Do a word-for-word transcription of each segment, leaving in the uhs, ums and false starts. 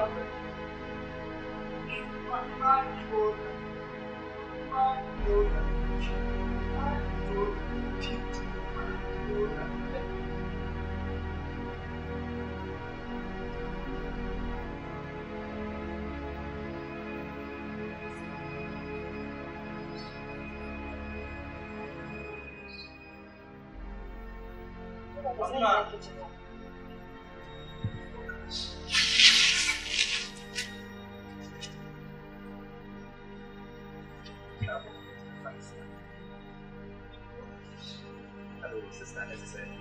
Hello, sister, necessary.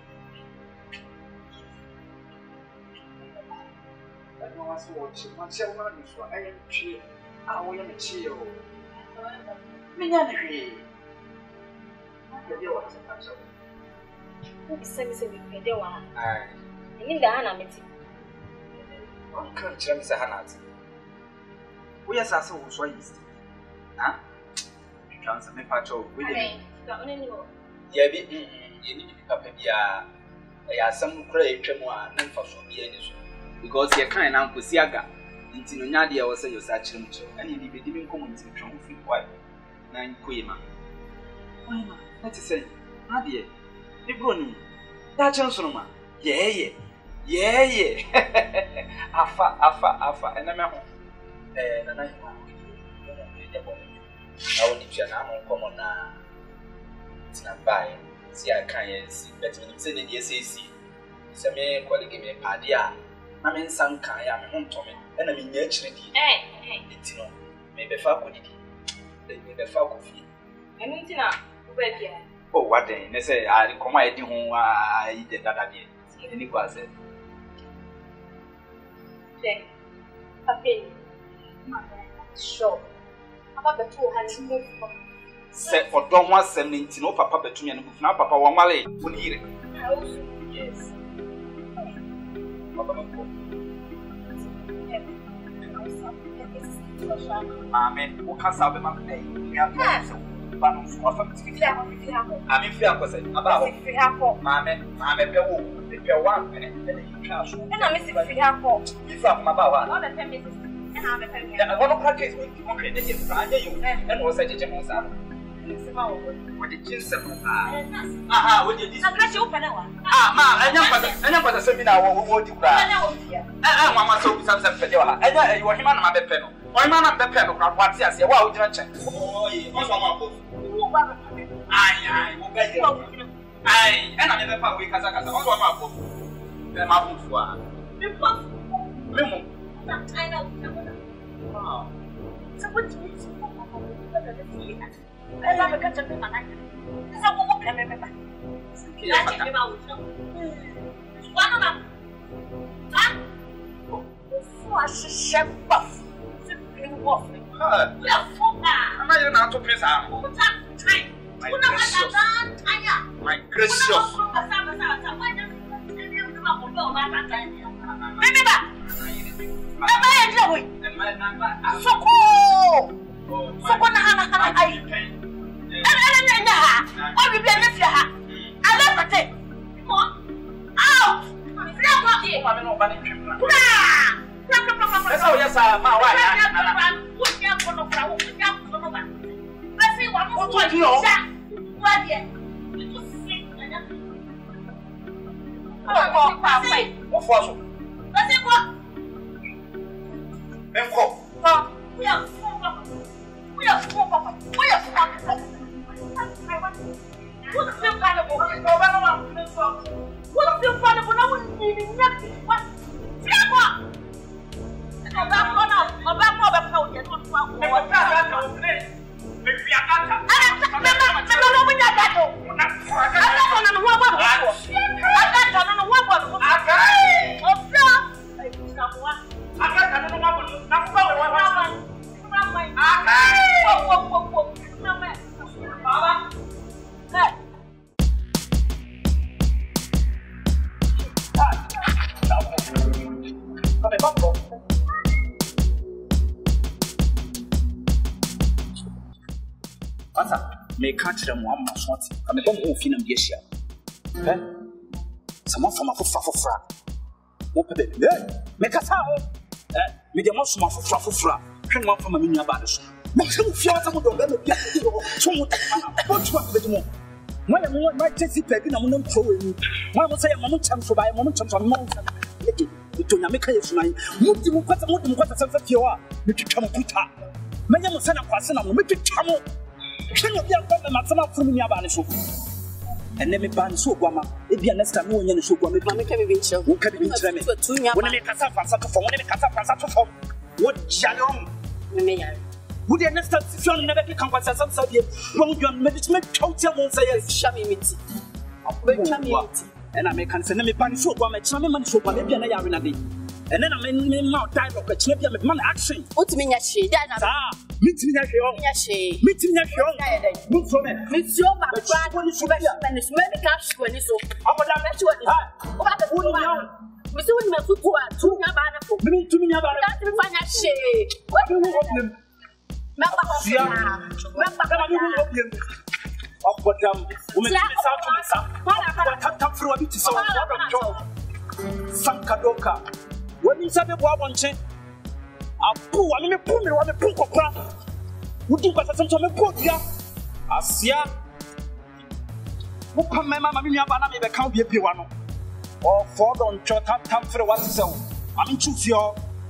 I don't want to watch it. Once I want to, I am cheer. I will am cheer. Minyanri. The deal was a patch of. Who is sending me the deal? Aye. I mean, the Anna meeting. One can't tell Mister Hannah. We are so so easy. Huh? Transfer me patch of. We mean, the only know. Yeah, be you need to pick up a beer. I have some cray tremor, none for so be any. Because your kind uncle Siaga, into Nadia was a such him, and he be giving common to John Free White. Nine Quima. Why not? Let's say, Nadia, the Bruni, that Johnson, yeah, yeah, yeah, yeah. Afa, afa, afa, and I'm home. And I will need your name common now. It's not by. See, I can't see, but you say the S A C. It's a mere quality me padia. I mean, some kind of home to me, and I mean, naturally, eh, it's no, maybe faculty. They may be faculty. I mean, Tina, where here? Oh, what then? They say, I come I do whom I eat the other day. And it was it. Then, a penny. Sure. About the two hands move from. Set for don't want sending to no papa to me and move now, Papa one Malay. Will hear it. Yes. Amen. Who can solve my name? We have Banus or something. I mean, fear was about if you have for Mamma, Mamma, if you're one minute, then you trash. And I miss if you have for you from about one of the ten minutes. And I'm a penny. I want to practice with you. Okay, this is Friday, and was a gentleman. What did you say? Ah, what did you say? Ah, ma, I know what the seminar will do. I want to say something for you. And you are him on my penal. Or man on the penal, what's yes, you are going to check. Oh, I will get you. I and I never found we can say, oh, my book. Then my book for Mimo. I know. So what do you say? I love a cut of the man. There's a woman can remember. I think about one of them. Huh? Flash a chef buff. Simply waffling. We are full now. Am I not to press out? My gracious. Remember, so cool. So when I I will be a mister. I love it. Come on. Out. Oh, yes, I'm my wife. What's your phone of flower? What's your phone of that? Let's see what what you know. What yet? What was it? Let's see what? Then we are we are four papa. We are four. What's the kind of what's the kind of I wouldn't need nothing. What? What? I'm not gonna I'm not gonna tell you what what what may catch them one more shot. I'm a bomb who fin and gesture. Someone from a foot for fra. Open it, make us out. me de mo soma fofra fofra hwe no afama me nua ba de so me hwe fia wata mo do be me bia so mo ta mo twa be mo mo ya mo ma tesi pedi na mo no pro we ni mo mo say mo mo cham so ba mo mo cham so mo leki to nya me ka yesu nan mo di mo kwata mo di mo kwata sanfa fie wa me twitwa mo kuta me nya mo sana kwase na mo me twitwa mo hwe no bia ba ma sama furu me nua ba de so ene me ban so guama e bia next time wo nya ne so guama me ka me bi nche wo ka bi nche me wona me kasa fansa to fo wona me kasa fansa to fo wo jalom me me ya wo de next time si on never can kwasa sam sabie wo jon me bi me twtia mo say shami miti be shami miti ena me kan se ne me ban so guama chama me man so guama bia na ya we na de ene na me me ma dialogue ka chine bia me man action o ti me nya hwe da na miti nya hwe o nya hwe miti nya hwe o mo so me miti o ba kwa ni so be me so me ka hwe ni so aboda me hwe ni o ba ka wo nya me so ni me futu a tu nya ba na ko me tu nya ba na ka ti fa nya hwe o bi wo problem me ba ko sia me ba ka ni wo problem aboda wo me ti sa tu me sa wa ta ta fro bi ti so wa ba jo sankadoka woni sabe bo abonche apu wa me pu me wa me pu kokra wudi kwa sasa so me pu dia asia wo pa me mama me nua ba na me be ka bie bie wa no o for don cho tam tam fere wa se wo am chu fio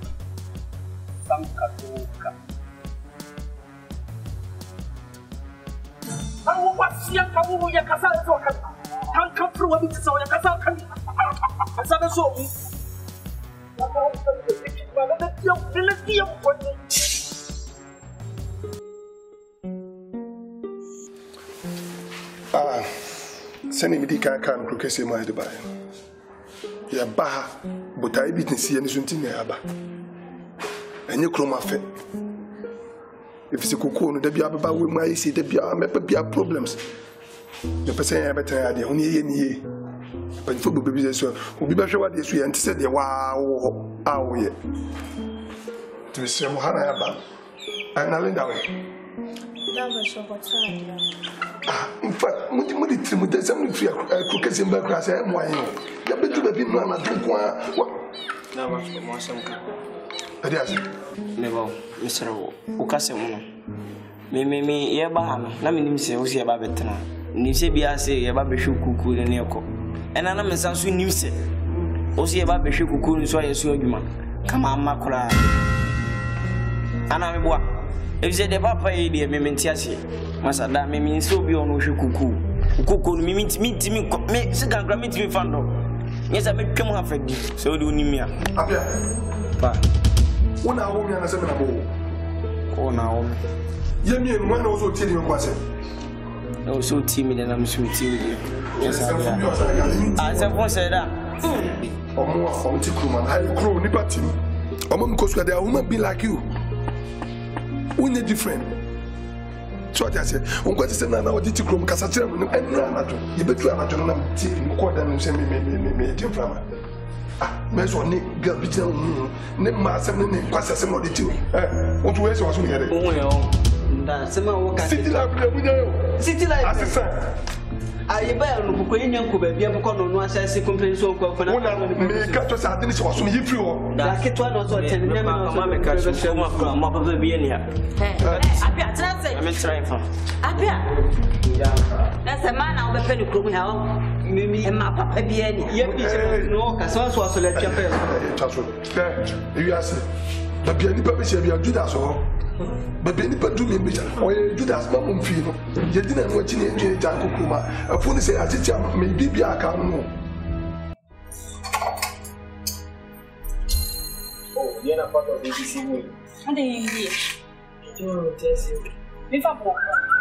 sankadoka awu wa sia ka wo ya kasa so ka tan ka fere wa bi se wo ya kasa ka asa be so Ah, send me the car can cook a my Dubai. Ya baha, but I didn't see any something nearby. And you chroma fit. If it's a cocoon, there be about with my see, there be a problems. The person I better idea only any. But for baby, so we be sure what this we and said, wow, how we to be some Hannah. I'm not in that way. Ah, in fact, what do you think with some free crooked in background? I'm why you better be no one drink one. Never more some car. Never, Mister Ocasemono. Me, me, me, ye bahano, Namin say, was your babetra. Nibia say, your babyshoe cuckoo in Yoko. And I'm a son soon, you say, Osi about the sugar coon, so I assume you man. Come on, Macra. And I'm what? If they the papa, dear Mimentiasi, Masada, me so be on Cuckoo. Cuckoo, me meet me, me, second grammy to me fando. Yes, I make come half a gift, so do me. Up here. One hour, and a seven above. Oh, now. You mean one also tell you what's it? No, so timid and I'm so timid. Yes, as I once said that. Or more from Tickleman, I grow liberty. Or mom, because there are women be like you. We need different. So I said, I'm going to say now, did you grow because I tell you, and you better have a journal, more than send me, me, me, me, me, from ah, Miss One, girl, be telling me, name my seven name, pass a similar to you. What ways was we had it? Oh, that's a city life, city life, assistant. I buy a book in your cover, be a book on one side, complain so for me. Cut us out, this was if you that it was also ten minutes. Mamma, catch us from Mother be in here. I'm trying for that's a man out of the penny crew now. Mimi and my papa be any. No, because I was let your face. You ask, but be any purpose, you are Judas or. But any part do me, or you do that mum feel. You didn't watch any Jankuma. A phone say, I think maybe be a car. Oh, you're not part of the B B C. And then you do test you. If I walk.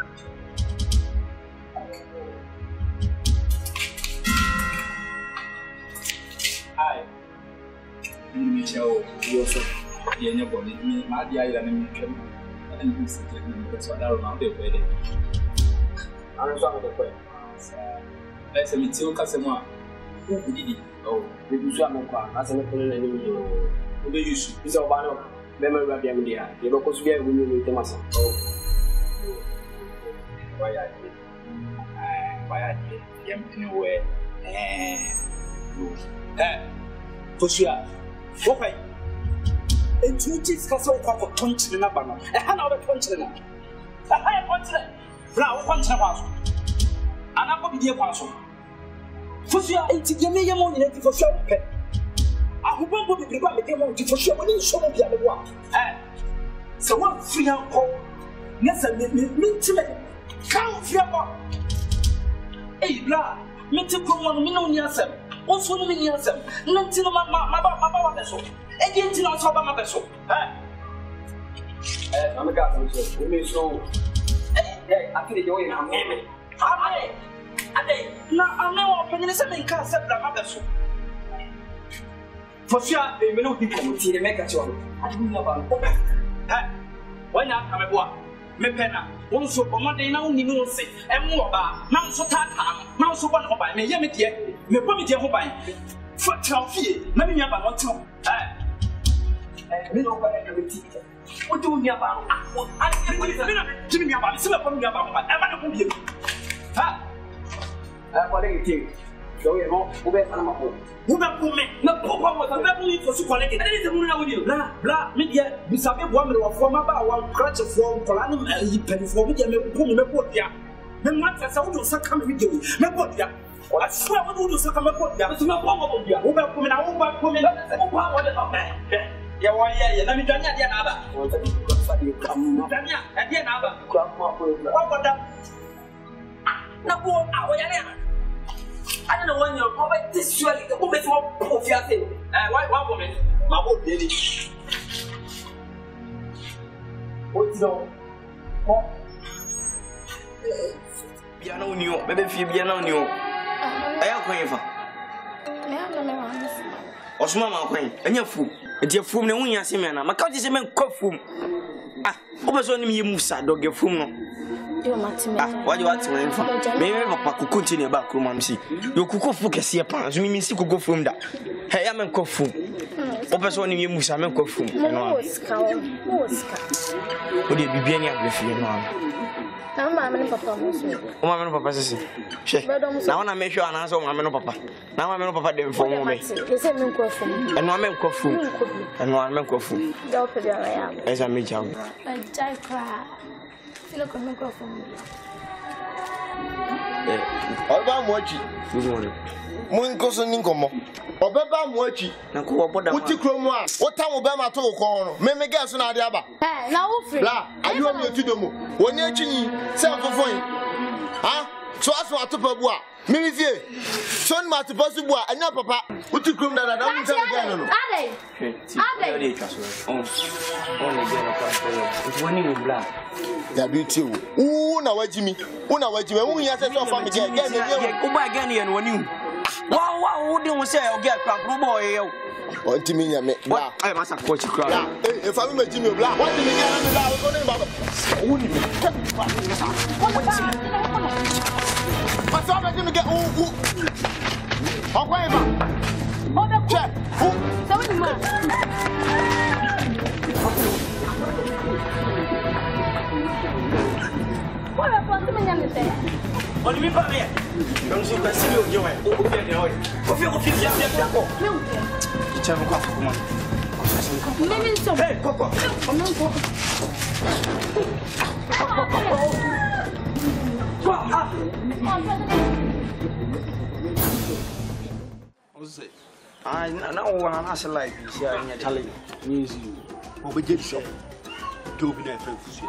Hi. Michelle, you also. Yeah, body, me, my dear, and me, and you sit in the person. I don't know the way. I'm sorry, the way. Let's say, it's your customer. Who did it? Oh, we do some of as a little enemy. The use is a one of memory of the idea. The locals here will meet the muscle. Oh, why I did. Why I did. Yam in a way. Eh, for sure. Okay. And two cheese castle for punch in the banner. A hand of a punch in it. A higher punch in it. Now, punch in a house. And I will be a parcel. For sure, eighty million money for sure. I hope I will be able to get one for sure when you show me the other one. So one free uncle. Yes, I mean to come free up. Hey, blah, me to come on, me no yourself. Also, me yourself. Nothing about my vessel. Again, to not talk about my vessel. Eh, I'm a guy who says, we may so. Hey, I think you're in a name. I now I know opinion is something can't set the mother so. For sure, they may not be committee, they make a show. I don't know about it. Why not come aboard? Me penna, one so for Monday now, you know, say, and more about Mount Sotata, Mount Soban by me, Yamity, me put me to buy. For twelve feet, let me have a two. Eh, me know what I can teach. What do you about? I can't believe it. Give me about some of me about my Emma. Ha! What do you think? Go in home, who bet on my home. Who not put me? Not pop up with a family for so connected. I didn't know with you. Blah, blah, media. We saw a woman or from about one crutch of form, Colanum, and he penny for me, and me put me put ya. Then once I saw you succumb with you, me put ya. I swear what would you succumb with ya? It's not probable. Who bet coming out, who bet coming out, and what about that? Yeah, why, yeah, let me tell you the other. Dania, and the other. What about that? Now, go out. I don't know when you're probably this surely the woman of your thing. Why one woman? My old lady. What's no? Piano new, baby, if you piano new. I am going for. Osmama Queen, and your fool. And your fool, no one has him, and my country's a man cough fool. Ah, almost only you move sad, dog, your fool. What do you want to learn from? Maybe Papa could continue about Cromamsi. You could go focus here, parents. We miss you could go from that. Hey, I'm a coffin. Opus only you must have a coffin. Would it be being up with you now? Mamma and Papa, Mamma and Papa says, now I make sure I answer Mamma and Papa. Now I'm a Papa them for me. And one man coffin, and one man coffin. As I make out. I cry. Look at me go from me. Oba mochi. Good morning. Mun ko so ninkomo. Obeba mochi. Na ko oboda. Uti kromu a. Wota mo be ma to ko no. Me me gas na ade aba. Eh, na wo free. La, ayo mi otudomo. Woni achini se fofon. Ha? So aso atopa bu a. Me mi fie. So ni ma atopa su bu a. Anya papa. Uti krom da da da mun se me gan no. Ade. Ade. On. On le gen ko. It's winning in black. Ya beauty wo na wajimi wo na wajimi wo nya se so family get get get wo ba get ne woni wa wa wo de wo se o get kran kro boy yo o ntimi nya me bla ai masa ko chi kra eh e fa mi majimi bla wa ntimi get na bla wo ne ba wo ni ma so ma jimi get wo wo o kwa eva o be che wo se wo ni ma what about the man there? What do you mean by that? Don't you consider your way? Oh, okay, no. What you want to do? No. Tell me what come on. Maybe so. Hey, Coco. Come on, Coco. What's it? I know when I'm asking like this, yeah, in Italy. Easy. What we did shop. To be there for you.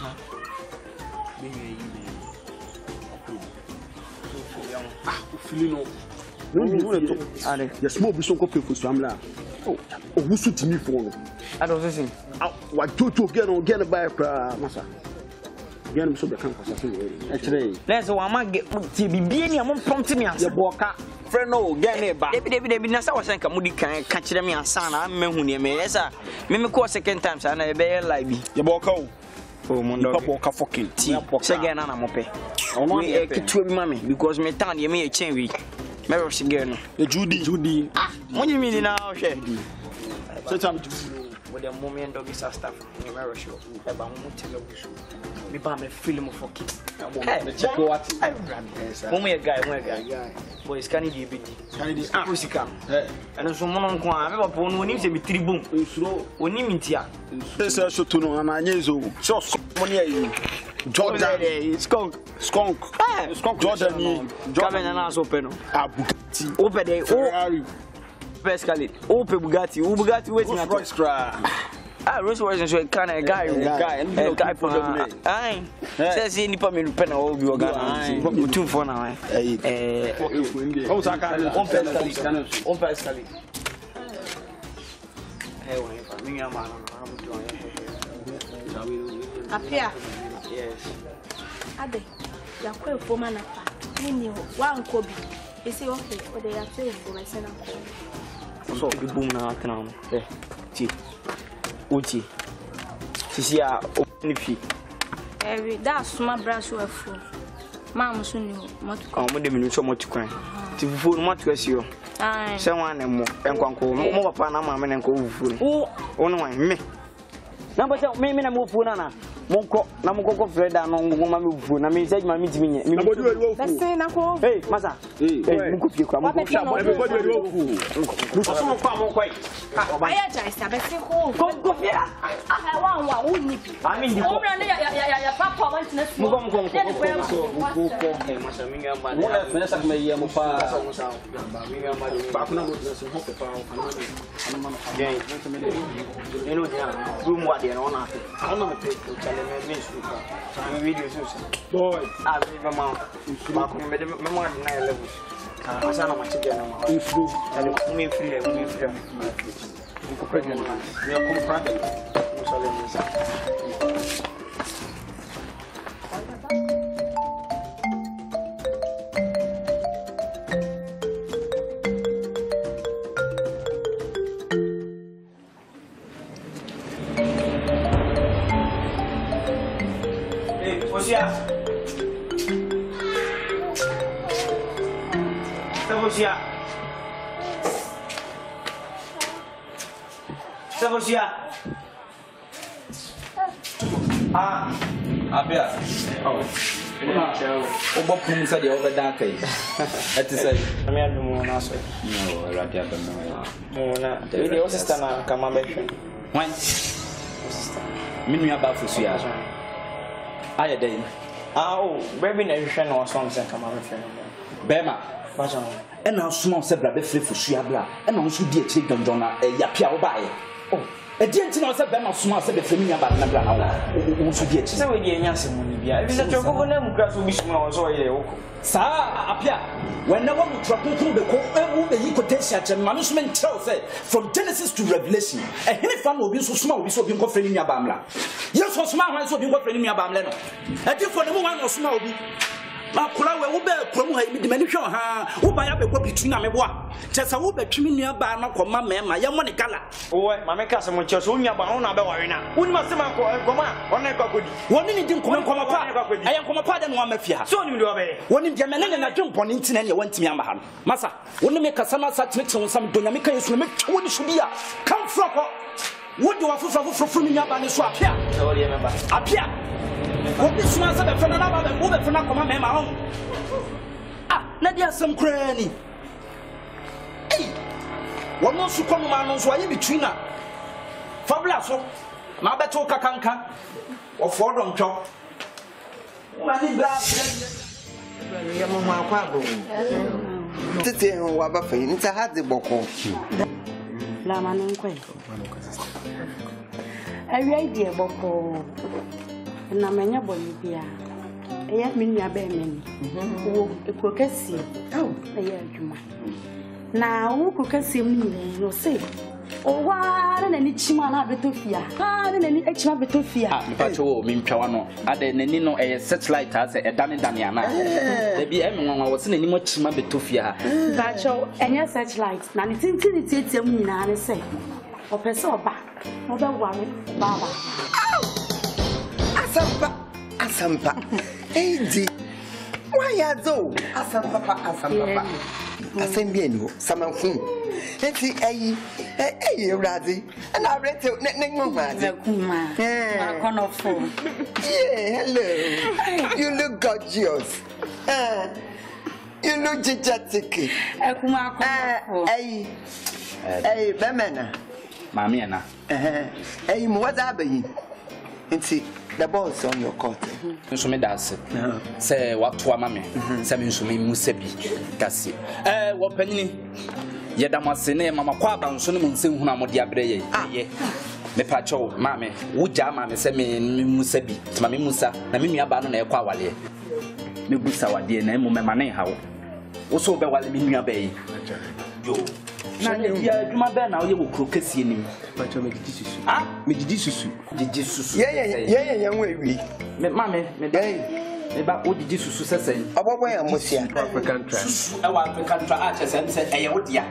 Ah, feeling no. No, you want to talk. Ale, the small bison coffee for Swamla. Oh, oh, who suit me for? I don't listen. What to to get on get by Massa. Again, so the campus. Actually, let's one man get to be being a prompting me as a walker. Friend, no, get it back. Maybe they be Nasa was like a moody can catch them and son. I'm Mehuni, yes, sir. Maybe call second time, and I bear like me. You walk out. Oh, Mondo, walk a fucking tea. Again, I'm okay. I want to mammy because my town, you may change week. Marriage again. The Judy, Judy. Ah, what do you mean now, Shed? So, I'm with a moment of this stuff. Marriage, about Montego. me buy me film for kid. Hey, check what? Mama a guy, one guy. Boy, scanning the baby. Scanning the ah, Pusika. And so one on one, I have one when you say me three boom. When you meet here. This is so to know, and I know so money. Jordan, skunk, skunk, skunk, Jordan, Jordan, and us open. Ah, Bugatti, open the Ferrari. Basically, open Bugatti, Bugatti waiting at Royce Cra. Ah, Royce was a kind of guy, guy, and guy for the aye. Says any permanent pen or you are two for now. Eh, oh, Saka, on Pescali, on Pescali. Hey, me a man, up here. Yes. Ade, you are quite for man. You knew one Kobe. You say, okay, or they are saying for my son. So, the boom now, now. Eh, T. Uchi. See, I open fee. Every that's my brass were full. Mamma soon knew what to come with them so much crime. To fool much as you. Someone and more, and conquer more upon a mamma and go fool. Oh, only me. Number two, maybe I move for Nana. Monko, Namoko Fred, and on woman food. I mean, say my meeting. Let's say, Nako. Hey, Massa. Hey, you come up. Everybody will fool. Some farm quite. I just have a single. Go here. I want one who nip. I mean, the woman, your papa wants to move on. Go, go, go, go. Massa Minga, my Vanessa may yam of fire. Bakuna was a hope of you know, room what they are on. I don't know. Boy, I live a mount. Mark made a memoir in nine levels. I saw how much again. If you and me free, me free. You could pregnant. We are confronted. Sevosia. Sevosia. Sevosia. Ah, Abia. Oh. Obo pum sa de over dark eh. That is say. Me adu mo na so. No, radio adu no. Mo na. The video sister na kama be hwe. Wan. Sister. Minu ya ba fusua. Aye day. Ah oh, baby na hwe na so am say kama be hwe. Bema. Bajo. E na so se bra be free fusua bla. E na so di akire gandon na e ya pia wo ba ye. Oh. E di enti na se bema so ma se be free nya ba na bla na wo. Wo so di akire. Se we di enya se mo ni bia. E bi se choko na mu kra so bi so na so ye wo. Sa apia. When no one would drop into the co the quotation management tells say from Genesis to Revelation, a henny fan will be so small, we so being friend in your bamla. Yes, so small, I so being friend in your bamla. I think for the one or small be. Makula we ube promo ha di mani hwe ha wo ba ya be ko bitu na meboa chesa wo be twimi nua ba na koma mema ya mo ne gala owe ma me ka se mo che so nya ba ho na be ware na woni ma se ma ko koma ona ka kodi woni ni di nkoma nkoma pa aya nkoma pa de no amafia ha so ni ndi obe woni dia me ne na dwe mponi ntina ne wantimi amba ha masa woni me kasa na sa tete won sam donya me kan yesu me woni so bia come from ko wodi wa fufa fufa fufa nya ba ne so apia so wodi me ba apia what is one of the phenomenon and move from Nakoma Mema? Ah, Nadia some cranny. Hey, one more to come on, so I am between her. Fabulaso, my better Kakanka or Fordham Chop. I did that. Yamma Quabo. Tete or Wabafa, it's a hard the boko. Laman Quay. I read the boko. Na menya bolivia eya minya be men wo ekokasi oh eya adwuma na wo kokasi mu no say o wa na ni chima na betofia ha na ni chima betofia ah me pacho wo mi ntwa no ade nani no eya satellite as e dane dane ana da bi em nwa wo se nani mo chima betofia pacho enya satellite na ni tintini tietie mu nyina ne say o pese oba o be ware baba Asampa, Asampa. Hey, why are those? Asampa, Asampa. asem bi enu samanfun enti ayi ayi ewrade na rete ne ngoma de kuma ma konofo yeah hello you look gorgeous uh, you look gigantic ekuma konofo ayi ayi bemena mami ana eh ayi mo wada abayi enti the ball is on your court nso me dase say watu amame say me nso me musabi kase eh wo panyini yedamase ne mama kwa ba nso ne mo nse hunu amode abre ye ye me pa cho mame wo ja mame say me musabi tuma me musa na me nua ba no na ekwa wale me busa wade na mo me mane hawo wo so be wale me nua ba yi yo na ya djuma be na oye wo kro kese nim pa cho me didi susu ah me didi susu didi susu ye ye ye ye nwe wi me mame me dai me ba o didi susu sesen obobo ya mosia African tribe susu e wa African tribe a chese se eye wo dia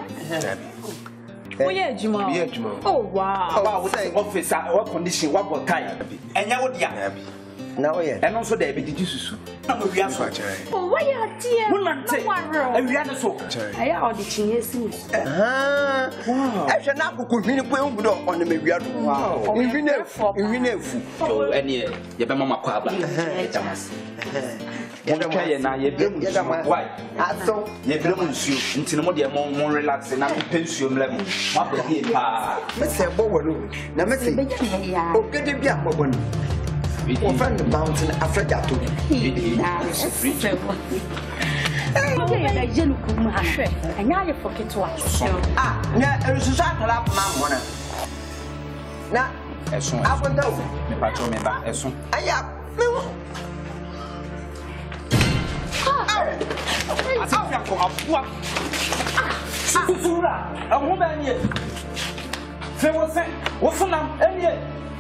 Oye ejuma Oye ejuma oh wow ba wo say office a condition wa go kai enya wo dia na oye eno so da be didi susu na mo wia so oh why you dear munante awia ne so aya odi chinye si ah wow e hwe na akoko hwini ko engu do ono me wia do wow hwini efu hwini efu yo ene ye be mama kwa aba etamas ye be ye na ye be why aso ye be mu nsuo ntino mo de mo mo relax na me pensuo mlem ma ba hie pa me se bo wonu na me se o gede bi akoko no o friend the mountain Africa to ya jenu kuma hwe anya ye foketwa ah na erususu akala ma mo na na esun akwenda o me pa cho me ba esun aya me wo ah asafia ko afua ah susura ahun ba ni fe wo se wo funam enie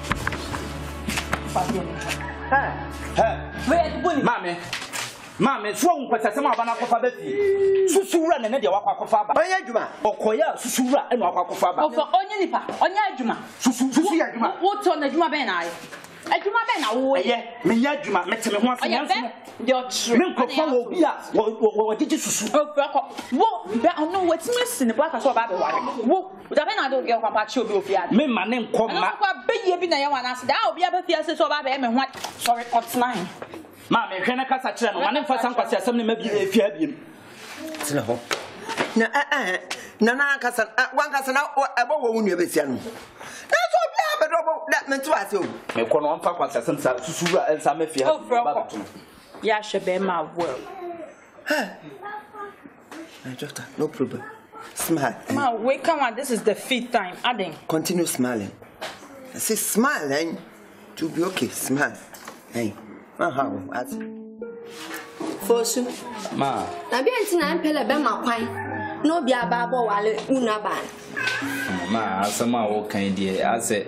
ha ha we boni mame mame so won kwata se ma ba na kofa ba fi susura ne ne de wakwa kofa ba onye adwuma okoya susura ene wakwa kofa ba ofo onye nipa onye adwuma susu susu ya adwuma wo to na adwuma ben na aye adwuma ben na wo ye me ya adwuma me te me ho afi yanso de otru me nkofo wo bi a wo gigi susu ofo ko wo be ono watimi sine bo aka so ba be ware wo da ben na do ge kwa pa chi obi ofi ade me ma ne nkoma kwa be ye bi na ye wana se da obi abafi ase so ba be me ho sorry hot nine ma me hwe na kasa kire no ma ne mfa san kwase asem ne ma bi efi abiem tena ho na eh eh na na kasa wan kasa na ebo wo wunu ebesia no na so bi abedo da mentu ase o me ko no mfa kwase asem sa susura ensa ma fi ha ya shebe ma well my daughter no problem smile ma wake come on this is the fifth time adding continue smiling I say smile eh to be okay smile hey aha at Fosu ma na bi anti na mpele be makwan na obi ababo wale unu aban ma asema wo kan die ase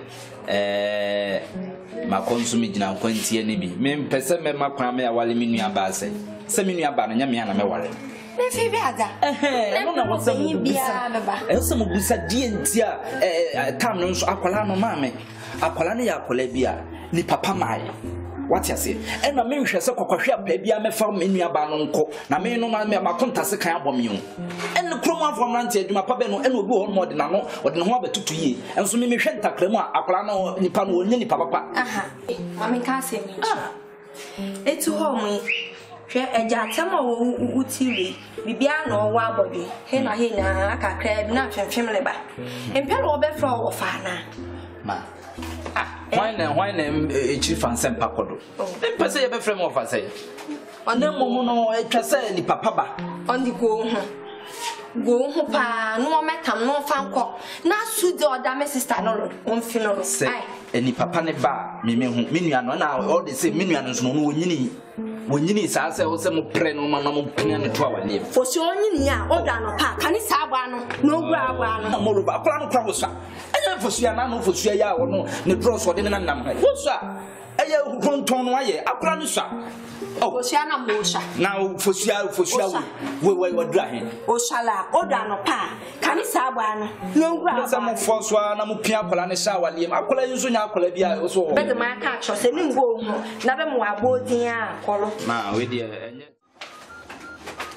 eh ma konsumi gina kwantie ne bi me mpese me makwan me awale me nua ba ase se me nua ba no nya me ana me wale na fi bi ada eh no na wo se mo bia baba eh se mo busa die ntia eh tam no nso akwala no ma me akwala ne ya akwala bia ni papa mai what you say e na me nhwe se kokohwe apa bia me fa me nua ba no nko na me no ma me makontase kan abom yo en kromo afom rante aduma pa be no en obi ho no de na no ode ne ho abetutu yi enso me me hwe ntakramu a akwala no nipa no onye nipa papa aha mama ka se mi etu ho mu hwe eja tem o utiri bibia na o wa abode he na he na akakra bi na hwemhwem le ba empelo obe fra o fa na ma why na why na e chi fansem pakodo dem pese ye be frem of asay ande momo no e twese ni papa ba on the go ho go ho pa no metam no fanko na su de oda me sister no on fi no ai eni papa ne ba me me hu me nua no na all the say me nua no no wonyini wonyini sa se wo se mo pre no na mo pina ne to awale fo se onyini a oda no pa kani sa agba no no ogura agba no mo ro ba kra no kra wo sa enya fo sua na no fo sua ya wo no ne dross wo de na nam ha wo sa eye ronton no aye akra no sa oh fo sua na mo sha na fo sua fo sua wo wo wo dra he o shala oda no pa kani sa agba no no ogura agba sa mo fo so na mo pia akola ne sha awale akola yinso nya akola bia so ho be de ma ka cho se ni ngo ho na be mo abodin a akolo ma we de enye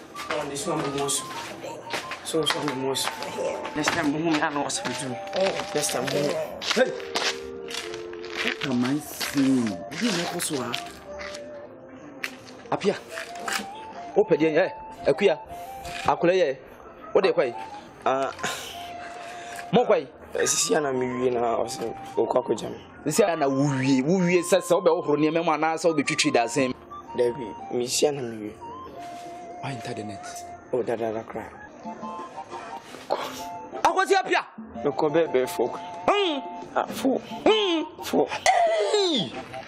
on this one most. So so most. Next time we I know what to do. Next time. Hey. Come on, see. You know so ah. Apia. Open there eh. Akuya. Akole ye. What dey kwai? Ah. Mo kwai. Sisi ana mi wie na o se o kwa ko jam. Sisi ana wo wie, wo wie sese wo be wo horo ne memo ana sa wo be twitwi da sem. David, mi si ana mi wie. Why internet? Oh, da da da cry. Akwasi apia. Me ko be be folk. Hmm. Ah, fo. Hmm. Fo. Hey.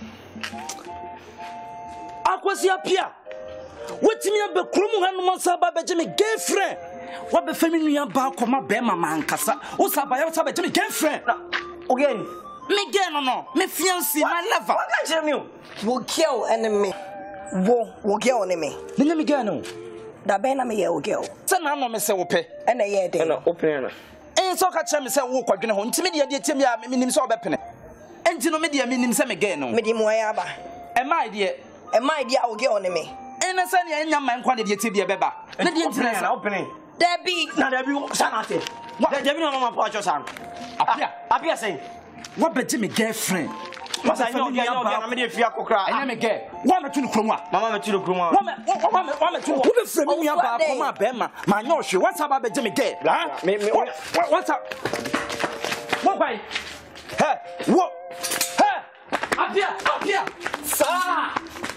Akwasi apia. Wetimi abe krum hanom sa ba beje me girlfriend. Wa be fami nua ba akoma be mama ankasa. Wo sa ba ya sa beje me girlfriend. Again. Me girl no no. Me fiancé my lover. What can you me? Wo kill enemy. Wo wo girl ne me. Nenya me girl no. Da be na me ye wo girl. Se na no me se wo pe. E na ye de. Na open na. Eh so ka kire me se wo kwadwene ho. Ntimi de de tiam ya me nim se wo be pene. Enti no me de me nim se me girl no. Me di mo ya ba. E mai de. E mai de a wo girl ne me. Ena se ne nya man kwa de de tiam de beba. Na de ntimi na open. Debbie. Na Debbie sana te. Debbie no mama po san. Apia, apia say. What beje me girlfriend? What's I know you na me de fia kokra. Anya me girl. Wa me tu no kromwa. Mama me tu no kromwa. Wa me wa me wa me tu. Wo be frame me nua ba akoma be ma. Ma nya ohwe. What's up beje me girl? Ha? Me me what's up? What by? Hey, what? Hey! Apia, apia. Sa!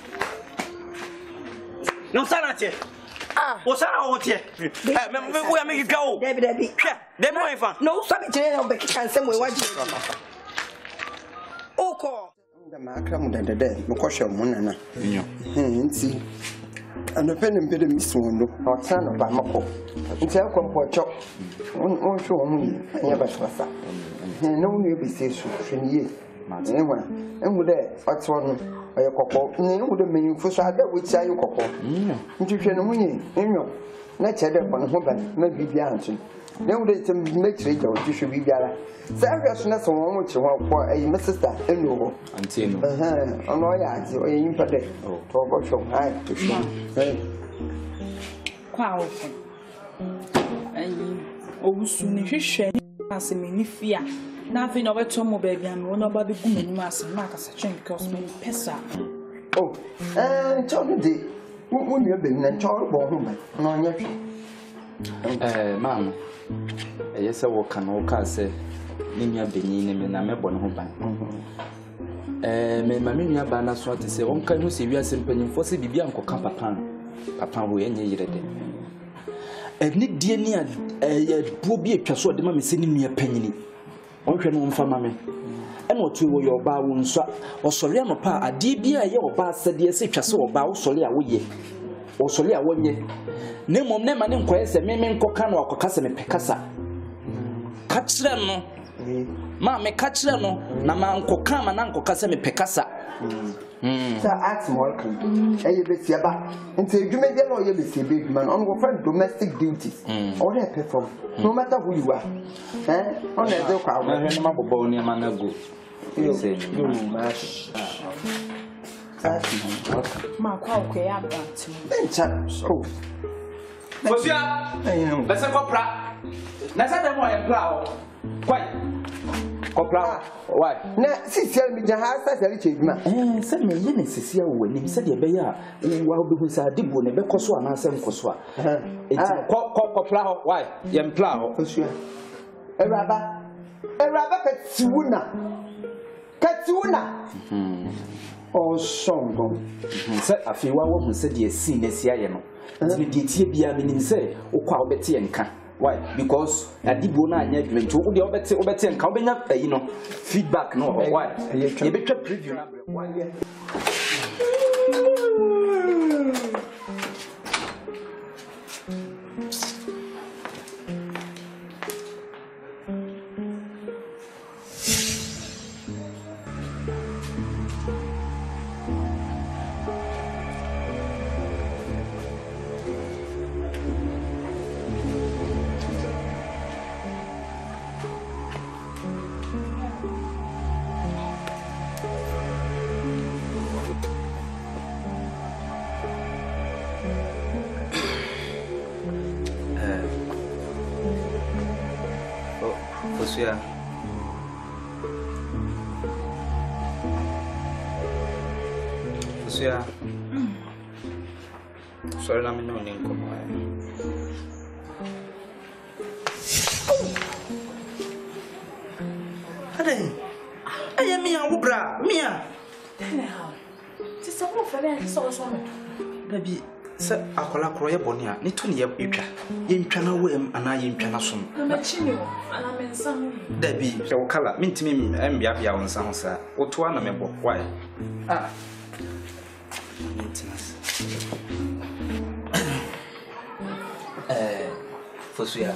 No sana te. Ah. O sana o te. Eh, me me wo ya me gika o. Debbie Debbie. Debbie no fa. No, so be tell be kan sem we waji. Oko. Ndama akram da da da me ko hwe mo nana. Nyo. Hmm, nti. Anope ne mpede miswondo. O tsa no ba mako. Nti akọ mpocho. On on hwe o mu ni. Anya ba twasa. Hmm, no nu be se su hwe ni ye. Enwa. Enwu de otwo no. Oye kokko. Ni enwu de menyimfo so ada wo ti ayo kokko. Nti hwe no munyi. Enyo. Na chede ko no ho ba na bibia antu. Na enwu de tem mekire ja o ti hwe bibiara. Sa hwe so na so won mo chi ho ko ayi me sister enu ho. Anti no. Eh, ono ya ati oye yimpa de. To bo hwe hai to hwe. Eh. Kwa wo. Ayi. Owusu ni hwehwe asemi ni fia. Na fi no weto mo ba bia me no ba be gu mani ma asem ma kasa chen because me pesa. Oh. Eh, chodo de. Wo ni be na chodo bo ho ba. No nya hwe. Eh, mam. Eh, say wo kan wo ka say ni nua benyi ne me na me bo ne ho ban. Eh, me ma me nua ba na so ate say won kan ho se wi asem panyimfo se bibia nkoka papa. Papa wo enye yire de. Eh, ni die ni a eh buo bi atwa so de ma me se ni nua panyini. Onhwe no mfa ma me. Ena otu wo yo ba wo nso osori anopa ade bia ye oba asede se twa se oba wo sori a wo ye. Wo sori a wo nye. Ne mom ne ma ne nkoye se me me nkoka no akoka se me pekasa. Ka kire no. Ma me ka kire no na ma nkoka ma na nkoka se me pekasa. Mm. Sa act more kan. Eye be tia ba. Nti edwuma de no ye be tia be edwuma no on go find domestic duties. All dey perform. No matter who you are. Eh? On dey do kwa. Na hwe ma bobo ni ma na go. You say you mash. Ma kwa okwe ya branti. Encha. Oh. Fosia. Eh. Bese kopra. Na sa dem wa empla o. Kwai. Kopra. Why? Na sisiel mi jaha sa sari cheduma. Eh, se me ye ne sisia wo ni se de be ya wa obehu sa dibo ne be koso ana se nkoso a. Enti ko ko kopra ho. Why? Ye empla ho. Fosia. Eraba. Eraba katiwuna. Katiwuna. Mhm. O songo. Se afi wa wo hu se de si ne sia ye no. Enti de tie bia me nim se okwa obete ye nka. Why? Because adibo na anya adwuma wo de obete obete nka obenya ayi no feedback no. Why? Ye betwa preview na why? Fosuya. Fosuya. Sorry, I'm not going to come. Hey, hey, Mia, Ubra, Mia. It's a wolf, and so so. Baby, sir, I call a croy bonia, Nitunia, Yuka. Yin Chana Wim, and I in Chanasum. I'm a chino, and I'm in some. Debbie, your color, mean to me, and Yabia on some, sir. Or to one member, why? Ah. Eh, Fosuya.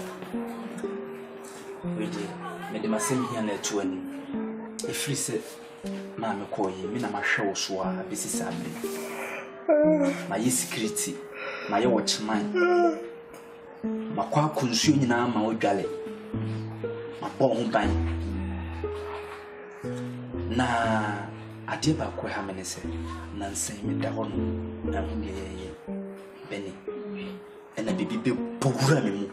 We did. Made my same here near to any. If we said, Mamma call you, Mina, my show, so I busy Sunday. My security, my watch mine. My quack consuming arm, my galley. My bone bang. Na, I did about quite how many say, Nancy, me down, Nancy, Benny, and a baby programming.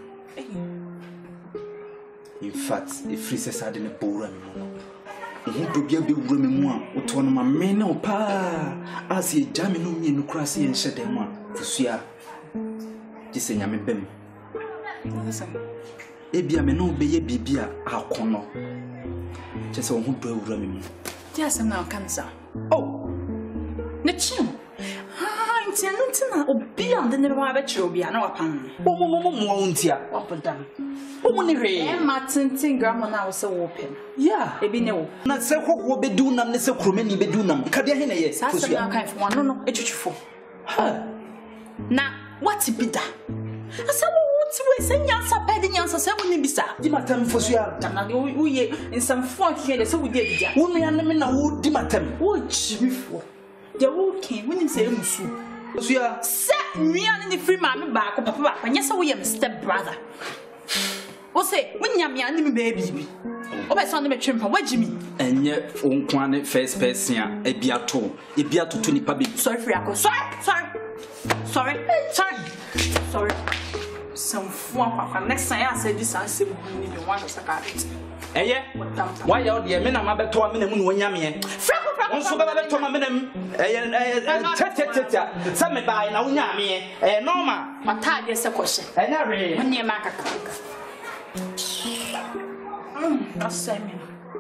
In fact, if free says I didn't bore me, who do be a big room one, what one of my men or pa, as ye jamming on me in crassy and shed them one, for Sia. Just say, I'm a bem. Listen, Ebia may no be a bibia, our corner. Just on who do room. Yes, I'm now cancer. Oh, Nechin. Ah, it's a Nuntina, or beyond the Nevada Chobia, no upon. Oh, won't ya? Up and down. Oh, Martin, Grandma now so open. Yeah, a be no. Not so what will be doing, and so crummy be doing them. Cabia, yes, I said, I can't one, no, a church for her. Now, what's it be done? I said, what's we say, Yansa, Padding Yansa, seven bisa. Dimatem for Sia, we in some fort here, so we did. Only an enemy now, Dimatem. Watch before. The wood came when you say, Musu. Sia, set me on the free mammy back of Papa, and yes, we am step brother. O say, when you me and baby. Oh, my son, the chimpa, what Jimmy? And yet, on one first person, a beato, a beato to Nipabi. Sorry, Friaco. Sorry, sorry, sorry, sorry, sorry. Some form next time I said this, I say, we need one of the cards. Eh, yeah, why are the men? I'm about to a minute when you're me. Franco, so better to my minimum. Eh, some may buy now, Yammy, eh, Norma. My tag is a question. And I read when you make a I'll say me.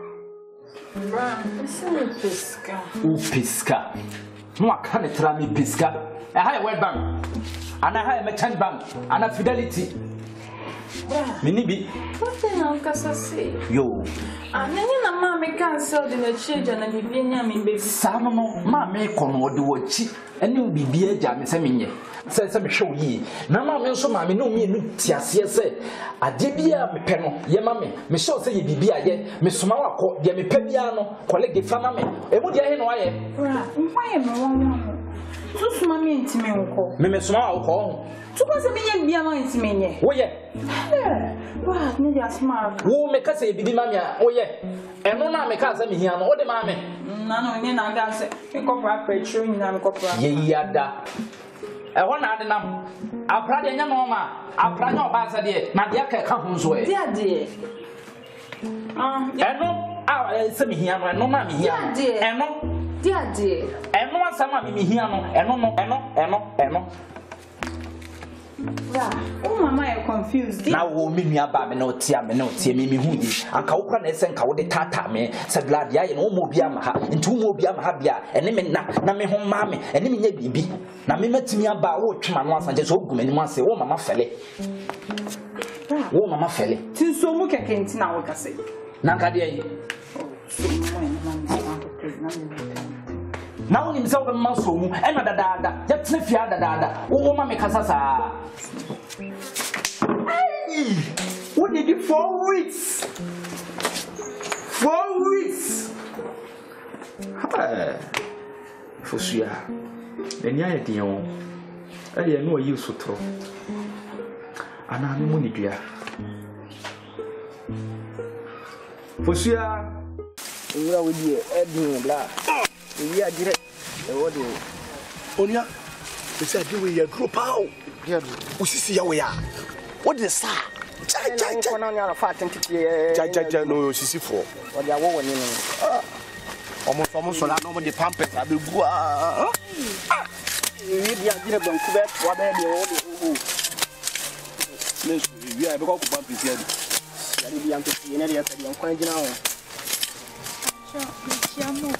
Pisca. Oh, Pisca. No, I can't tell me Pisca. I have a web bank, and I have a merchant bank, and a fidelity. Minibi. What the hell can I say? Yo. And then your mamma can't sell the children and you bring me baby. Salmo, mamma, come or do a cheap, and you be beer jam, Samin. Says I'm show ye. Namma, so mammy, no me, Tiasia said. I did be a penno, ye mammy, me shall say ye be beer yet, Miss Mama, ye me pebiano, collect the family. And would you know why? Why am I wrong? Two mammy intimate. Miss Mama call. Two was a million be among me. Oh, yeah. What? Maybe a smart. Who make us a big mamma? Oh, yeah. And no, I make us a me here, or the mammy. None of I got say, a corporate showing them corporate. Yada. I want to know. I'll pray in your mama. I'll pray no basa dear. Nadia comes away. Dear, dear. Ah, I know. I'll send me here, no mammy here, dear. And no, dear, dear. And no one, some of me here, and no, and no, and no, and no. Oh, Mamma, I'm confused. Now, oh, me, about me, no tear, me, no tear, me, who is, and Kaukan and Senka, the Tata, me, said Gladia, and Omo Biama, and two more Biama Habia, and Name Name home mammy, and Name Bibi. Now, me met me about watchman once and just open and once say, oh, Mamma Felle. Oh, Mamma Felle. Tis so much I can't now, I say. Nagadia. Now himself a muscle and a dada, that's if you had a dada. Oh, Mamma Casasa. Hey! What did you four weeks? Four weeks. For sure. Then you had the own. I know you so true. And I'm money, dear. For sure. We are with you, Edmund Black. We are direct. Onia, they said you will group out. We see how we are. What is that? Cha cha cha na nya fa tentiti. Cha cha cha no sisifo. O dia wo woni no. Omo so mo so la no mo de pampers abegu ah. Wi dia dire banku be wa be de o de. Let's we are because of pampers here. Ya di am tenti ne dia tadi on gina ho. Cha, chiamo.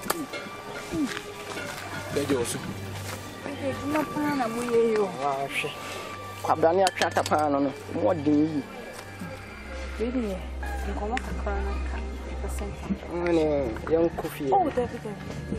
Bejo so. Eh, ma pa na mo ye yo. Ah, hwe. Kwabra ne atwa tapa no no. Mo din yi. Really? Nkomo kakra na ka. Ne, young coffee. Oh, there we go.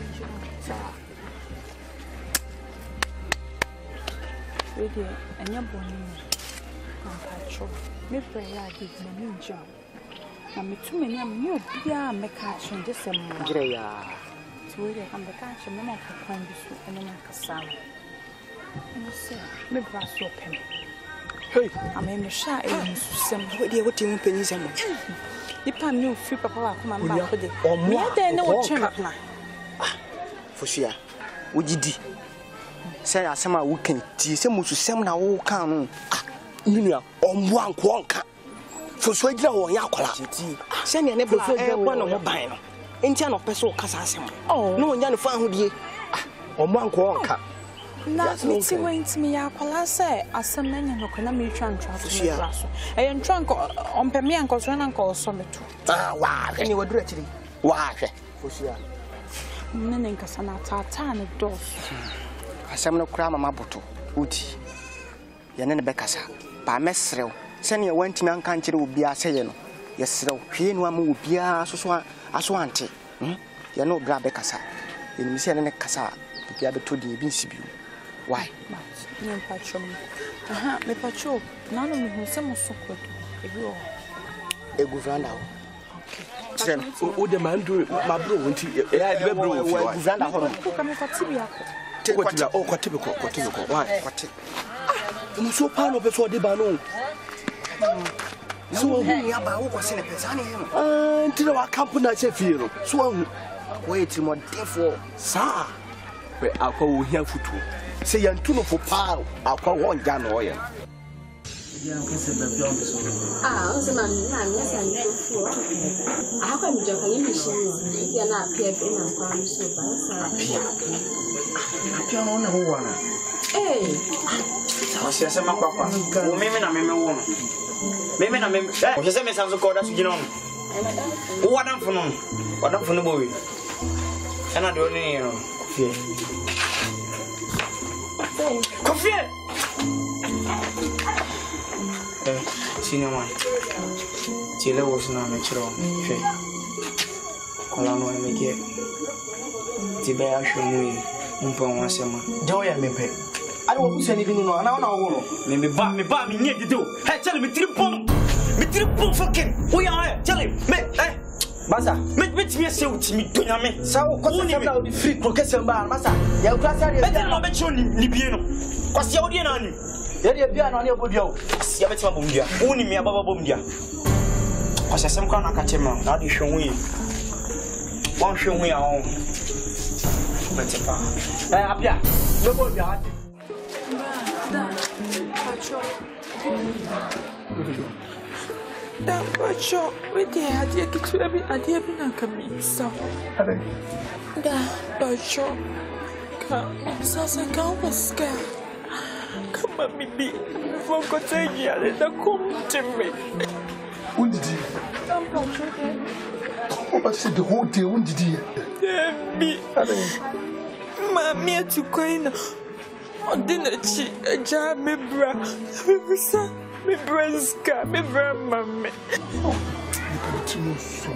Really, and your bonny. Control. Me pray I give me new job. And me too many am new beer make action this same. Greya. So we can be catching no more for this and no more casal. And you say, me brass open. Hey, I mean, the shy is some what do you want to open some? Nipa mi ofi papa wa kuma mba ko de. Me de ne wo twem na. Fosia. Wo gidi. Say asema wo kan ti se musu sem na wo kan no. Ah, nua ombo anko onka. Foso gina wo ya akola. Se ne ne bla e bo no mo ban no. Enti na opeso kasa asem. Na onya ne fa ahodie. Ah, ombo anko onka. Na mi ti went me ya akola se asem na nya no ko na me twa ntwa so me bra so. E ye ntwa nko ompe me anko so na nko so meto. Ah, wa hwe ni wadura chiri. Wa hwe. Fosia. Nene nkasa na tata ne dos. Asem no kura mama boto. Uti. Ye ne ne bekasa. Ba mesrew. Se ne wantimi anka nkire obi aseye no. Ye srew. Hwe nu ama obi a so so aso ante. Hm? Ye no bra bekasa. Ye ni se ne ne kasa. Bia beto di bi nsibiu. Why? Me pacho. Aha, me pacho. Na no me hu se mo sokodo. Ebi o. Egu vranda ho. Sen o de man do ma bro wonti e ya de bro wo fi wa. Egu vranda ho no. Ko ka me kwati bi akọ. Te kwati o kwati bi ko kwati bi ko. Why? Kwati. Mo so pa no be for de ba no. So hu ya ba wo ko se ne pesa ne he. Ah, ntira wa camp na che fie no. So hu. Wait mo defo. Sa. We akwa wo hia futu. Se yantu no fo pa akwa wo nja no ye. Ah, o se ma mi na mi sa ni fu. Ah, kwa mi joka ni machine. Ya na apia pe na kwa mi so ba sa. Apia. Apia no na ho wana. Eh. Sa se se makwa kwa. Wo meme na meme wo no. Meme na meme. Eh, o se me sanzo ko da su gina no. Wo wadan fo no. Wadan fo no bo wi. Ana de oni no. Fie. Coffee. Eh, senior man. Chile was na me chiro. Fe. Kola no me ge. Ti be a hwe mu yi. Mpa won asema. De o ya me pe. Ari wo busa ni bi no ana ona wo no. Me me ba me ba me nye dede o. Hey, tell me three pom. Me three pom fucking. Wo ya eh, tell me. Eh. Masa, me me ti me se utimi do nyame. Sa wo ko se na odi free pro kese mba masa. Ya ukra sa de. Beti no be chi oni ni bie no. Kwasi ya odi na ani. Ya de bia na ani obodua o. Ya beti ma bomdia. Woni me ababa bomdia. Kwasi asem kwa na ka chema. Na odi hwe hu yi. Won hwe hu ya won. Beti pa. Eh apia. Me bomdia ati. Da. Pacho. Da pacho, we dey ade kitu abi ade bi na kami so. Ade. Da pacho. Ka sasa ka waska. Kama bibi, voko tegi ale da kumteme. Undidi. Da pacho de. O ba se the whole day undidi. Debi. Ade. Mami atukoina. Odinachi eja mebra. Mebisa. Me braska, me bra mama. Oh, you can tell so.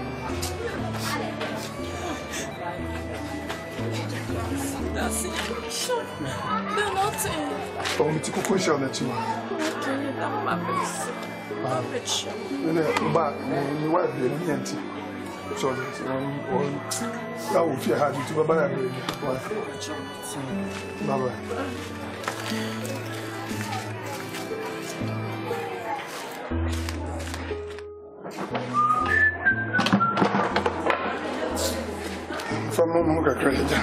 That's it. Sure. No, not it. Oh, me tiko ko sha na chiwa. Okay, I'm my best. Ah, bitch. Ne ba, ni wa bi ni anti. So, on on. Ya wo fi ha bi tu ba ya bi. Bye bye. From Momuga Credit.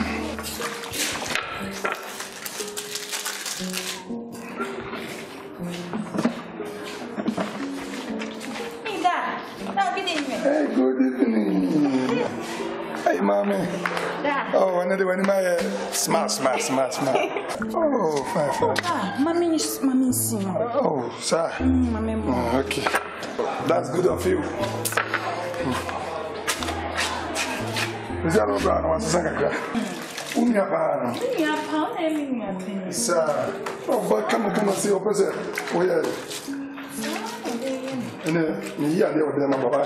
Hey, good evening. Hey, mommy. Dad. Oh, another one in my head. Smart, smart, smart, smart. Oh, fine, fine. Ah, mommy, mommy, see. Oh, sir. Mm, mommy. Oh, okay. That's good of you. Is that all right? I want to sing a cry. Unya pa. Unya pa, unya pa. Sir. Oh, but come on, come and see your person. Oh, yeah. And then, me here, they were there, my baba.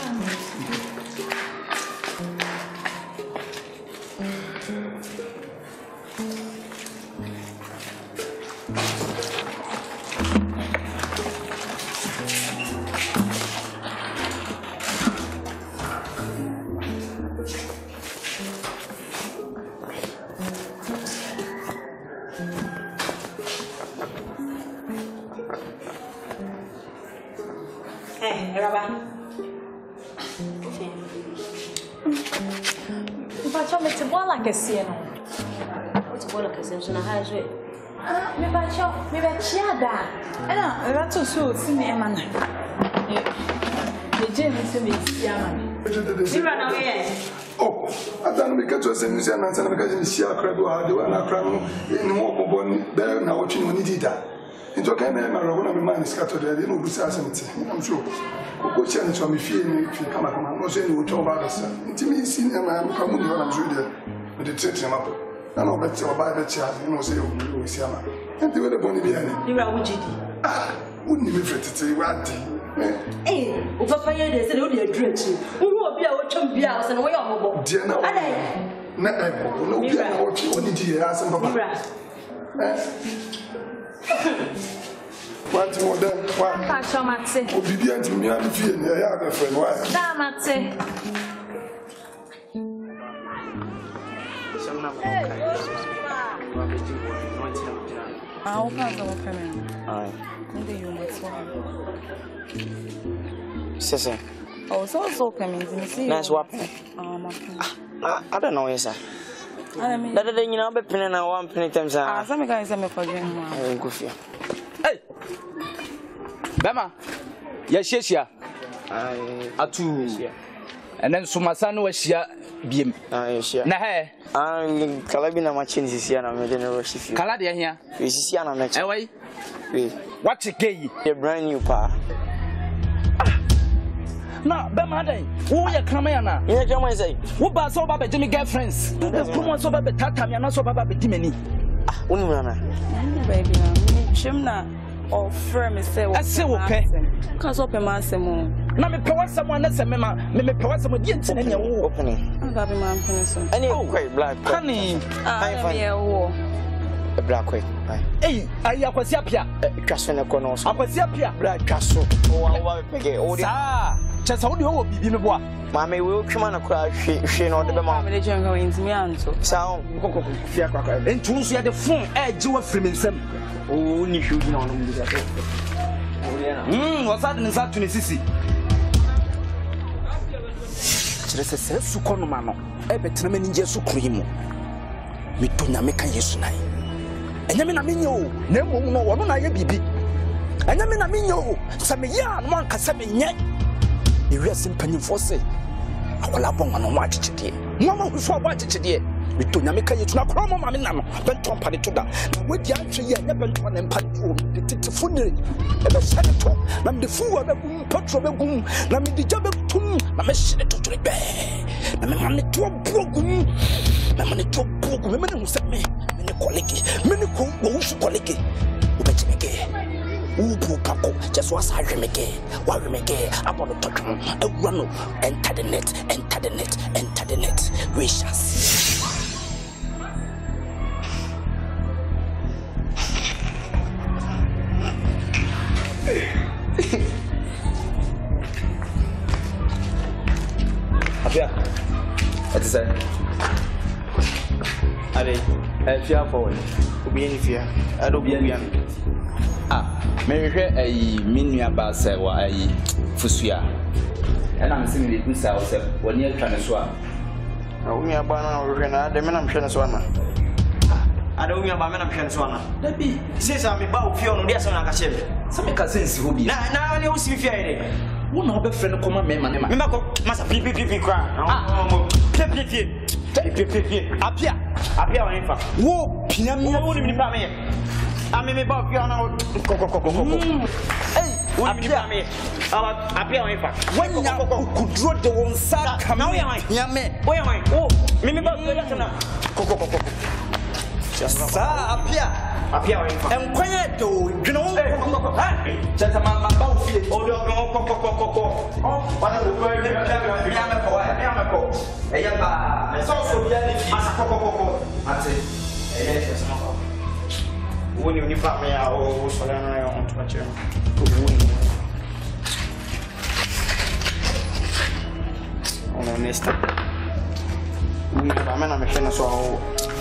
Kesiye no. What's bola kesiye so na ha so. Ah, me ba cho, me ba chia da. Ena, ra to so si me ema na. Eh. Me je me se me sia ma. Ni ra na we. Oh, atanu me kato se musia na sana me kaje ni sia akra do ha de wa na akra no ni ho bobo ni be na wo twi no ni dida. Nto kan na ma ro na me man skato de de no busa asemti. I'm sure. Ko chia ni so me fie ni fie kama kama no so ni wo to ba besa. Nti me si na ma ka mu ni ho na so de. The church am up. I know better about the child, you know, say, oh, see, I'm and the other bonny behind you. Are Wujidi. Ah, wouldn't you prefer to say what? Eh, over five years, and only a drench. Who will be our chum beers and way on dear, no, no, no, what you need to ask him about. What more than what? Catch your matze. Oh, be behind me, I'm feeling a young friend. Why? Damatze. Ah, o caso é coming. Ai. Não deu uma só. Sim, sim. Oh, so so coming. Nice swap. Ah, my. I don't know, yes, sir. I mean, that day you know, be pinning na one penny times. Ah, some guys say me for drink. I go fear. Hey. Bema. Yes, yes, yeah. Ai, atu. And then Sumasa no share biem. Ah, yes, yeah. Na he. Ah, kala bi na machine sisi na me de no rush fi. Kala de here. We sisi na me. Eh wai. We. What you gay? A brand new pa. Na Bema dey. Wo ye krama na. Ye krama say. Wo ba so ba be Jimmy girlfriends. Wo be kuma so ba be tata me na so ba ba be dimani. Ah, wonu na. Baby na. Chim na. Or firm is say what say okay cause open my semo na me pe wasamo na se me ma me me pe wasamo di ntine ne wo opening aga be man pen so any quite black honey ah me wo a black quite eh ayi akwasi apia twaso ne kono so akwasi apia black twaso o wa wa pege o di sa chesa wo di wo bibi me boa ma me we otwema na kura hwe hwe no de be ma me de jenga we ntimi anto sa on kokoko fia kwa kwa entu nso ya de fon e ji wa frame nsam o ni hwe na ono mu de so mm wasa de nsa tu ne sisi kire se se su kono ma no e betina mani nje su kuru mu me to nya me kan yesu nai enya me na me nyo na mom no wono na ye bibi enya me na me nyo sa me ya no anka sa me nye e wi asim panimfo se akola bon no wa chichide no ma hu so wa chichide me to nya me kan yesu na kro mo ma me na no benton pa de to da na wadi atwe ye nya benton na mpa o de titifo ne e be sane to na me de fu wa be gum patro be gum na me de jabe tum na me hye to to be na me man to bogum na me to bogum me ne hu se me me ne kolege me ne ko wo su kolege o be chege ubu kako just was I remake wa remake about the touch a run enter the net enter the net enter the net we shall see. Apia, what is that? Are I fear forward. Obi any fear. I don't be any. Ah, me hwehwe ayi minua ba se wa ayi fusua. E na mse me busa wo se woni atwa ne so a. Na wo mia ba na wo hwehwe na de me na mhwe ne so ana. Ah, de wo mia ba me na mhwe ne so ana. Da bi, se sa me ba wo fie ono de asa na ka chebe. Se me ka sense ho bi. Na na ne wo si fie ide. Wo na obe friend koma me ma ne ma. Me ma ko masa pi pi pi pi kwa. Ah, pi pi pi. Pi pi pi. Apia. Apia wa infa. Wo pia me. Wo ni mi pa me. Ami me ba pia na ko ko ko ko ko. Hey, wo ni mi pa me. Aba apia wa infa. Wanya kudro de won sa kam. Na wo ya wan. Ya me. Wo ya wan. Oh, me me ba pia na. Ko ko ko ko. Sa apia. Apia wa infa. En kwanya do dwene won ko ko ko. Ha. Chata ma ma ba ofie. O do ko ko ko ko ko. Oh, wana ko ko me ya me ko wa. Me ya me ko. E ya ba. Me so so bia ni fi. Masa ko ko ko ko. Ate. E ya se sama ko. Wo ni ni fa me ya o so la na ya on to ache. Ko wo ni. Ona nesta. Ni fa me na me kena so o.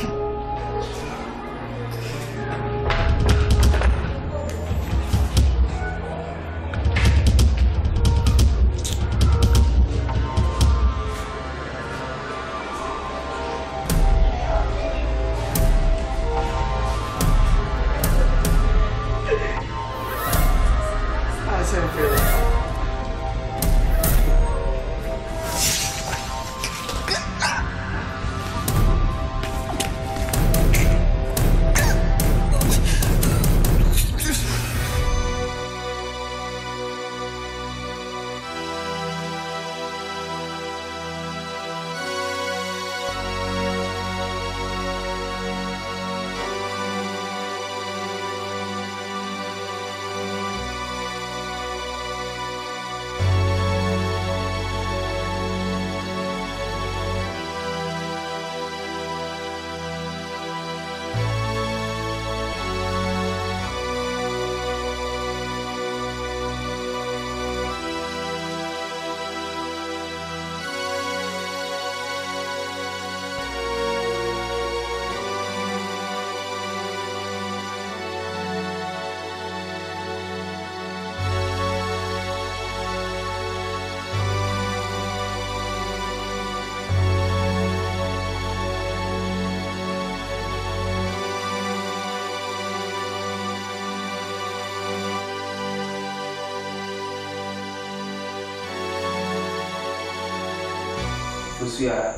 Fosuya.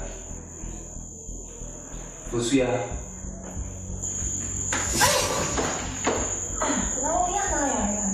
Fosuya. No, ya na ya ya.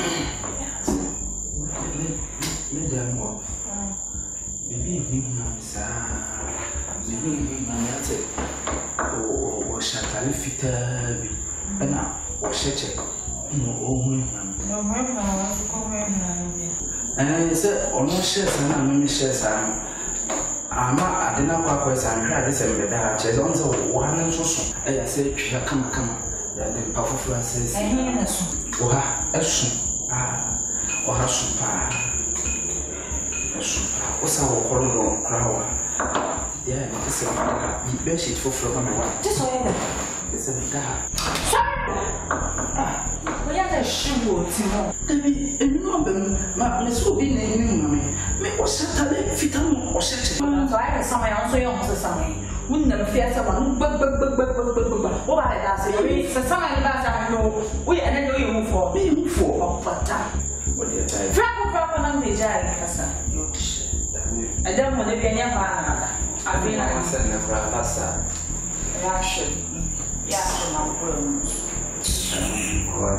Me demo. Bibi ni na sa. Bibi ni na yate. O o shatale fitabi. Ana o sheche. No o hu na. No me na wa ko me na ni. Eh se ono she sa na me she sa. Ama adena kwa kwa sa nhra de se mbeda che zo nzo wa na nsoso e ya se twa kama kama ya de pa fufu asese eh ni na so o ha esu ah o ha su pa esu pa o sa wo ko no rawa ya ni se ma ni be shi fufu kama wa ti so ye de se mbeda ah o ya ta shi wo ti mo Debi, emi no ben ma me so bi na ni mu me me o sata le fita mo o sete so ai sa ma ya so ye on se sa me un na fi asa ma nu bag bag bag bag bag bag bag o ba da se ye se sa ma ni ba sa no o ye na no ye mu fo be mu fo o fata o de tai fra ko fra ko na me ja ai kasa yo adam mo de bi anya pa na da abi na sa na fra basa ya shi ya shi na ko Wa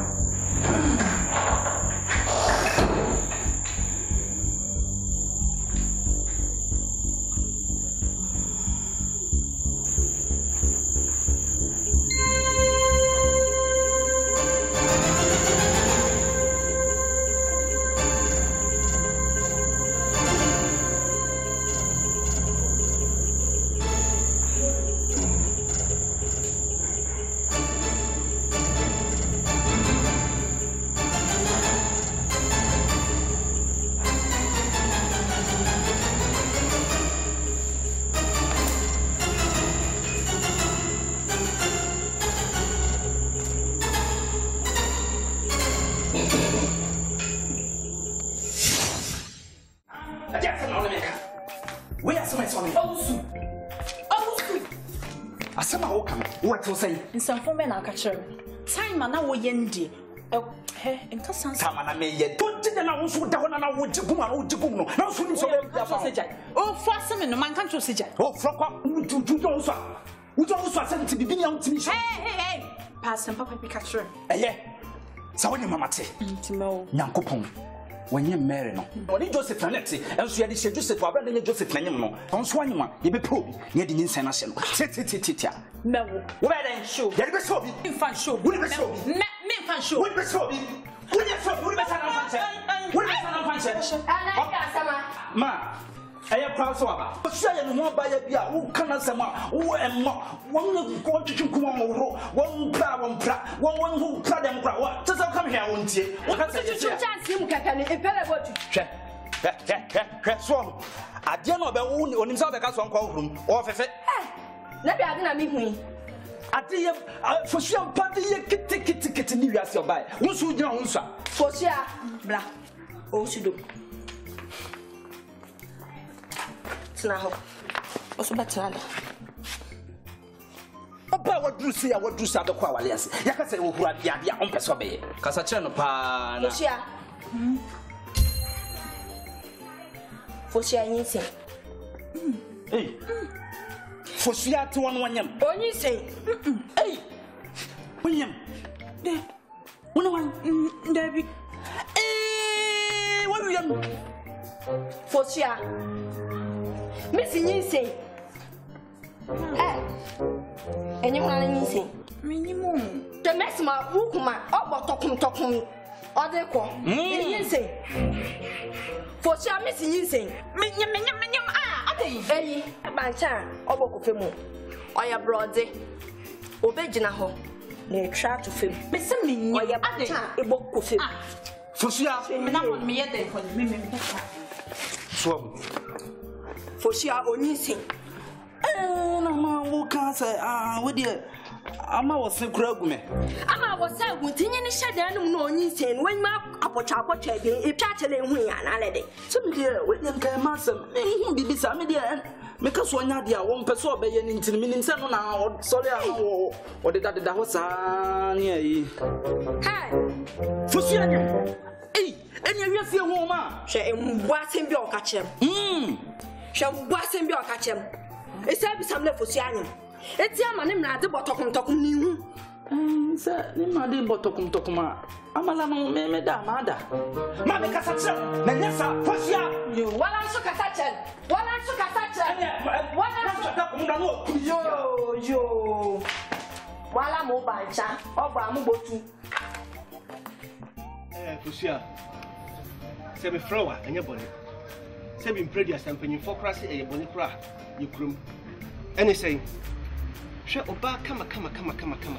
Nsafo me na aka kire. Time na wo ye ndi. Hey, and Cassan Tamana may yet don't did an ounce with down and I would go on to go. Now, soon so oh, for some in the man can't see. Oh, Frocka, who do also? Who also sent to be beyond to me. Hey, hey, hey, pass and Papa Pikachu. Eh, so when your mamma say, Yankopon. When you marry, no, only Joseph Lanetti, else you had said Joseph, Brother Joseph Lanimo, on Swanima, you be probed, near the Insanation. Tititia. No, where then show, there be so be fan show, would be so, me fan show, would be so, would be so, would be so, ma. I am proud of her. Say no by a beer, who can answer ma, who am one go to come one proud, one proud, one who proud and proud. What does come here? Won't you? What has it chance him? Can it better what you check? So I didn't know about one on himself. I got one call room or if it. Let me have me. I did for sure, party kitty kitty kitty new as your buy. Who's who you for sure, blah. Oh, she do. Now, also better. Opa, what do you say? What do you say? The qualities. Yakase who are the idea on Pesobe. Casachano pan. For share anything. Hey, for share to one one yam. Oh, you say, hey, William, there, one one, Debbie. Hey, William, for share. Missy, you say, eh, and you want anything? Minimum. The Messma, Wukuma, or talking, talking, or the call. You say, for sure, Missy, you say, Minium, Minium, Minium, ah, eh, a bancha, or Bocofemo, or your brother, Obejinaho, they try to film. Miss me, or your bancha, a book of him. For sure, not me yet, for the women. So. For sure, only sing. Eh, no, ma, who can't say, ah, what dear? Ama was so grog me. Ama was so good in any shadow, no, only saying, when my apple chapel check, a chattel and we are already. So, dear, with them can master, may he be some dear, because one idea won't persuade by an intermittent son now, sorry, or the that was near ye. Hi, for sure, eh, and you feel woman, she was in your catch him. Hm. Shall was in your catch him. It's every some for Sianim. It's your man, not the bottom talking new. Sir, my dear bottom tokuma. Amalano, Madame, Mamma Cassatcha, Nanessa, Fosia, you. What I'm so Cassatcha, what I'm so Cassatcha, what I'm so yo, yo. While I'm mobile, chat, or Bamubotu. Eh, Fosia. Say me flower and your body. Say me previous and when you focus a bonny crack, you crum. And he say, shut up, come, come, come, come, come, come.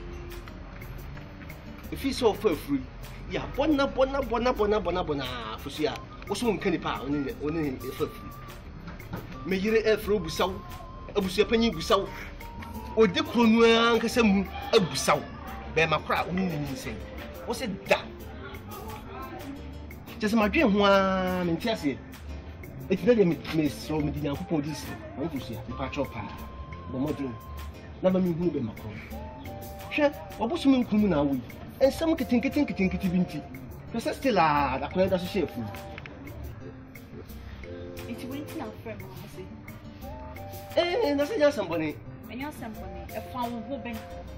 If he's so fur free, yeah, bona, bona, bona, bona, bona, bona, Fosia, or some candy power only fur free. May you air through Busau, a Busia penny Busau, or the Crunwan Cassam, a Busau, bear my crowd, only say, what's it that? Just my dream one in Tessie. It's not a miss so many young people this. I want to see a patch of pie. The modern never mean who be Macron. Sure, what was you mean now? And some can think it, think it, think it, think it. Because still a quite as a chef. It's waiting out for me. Eh, that's a somebody. And you're somebody, a found woman.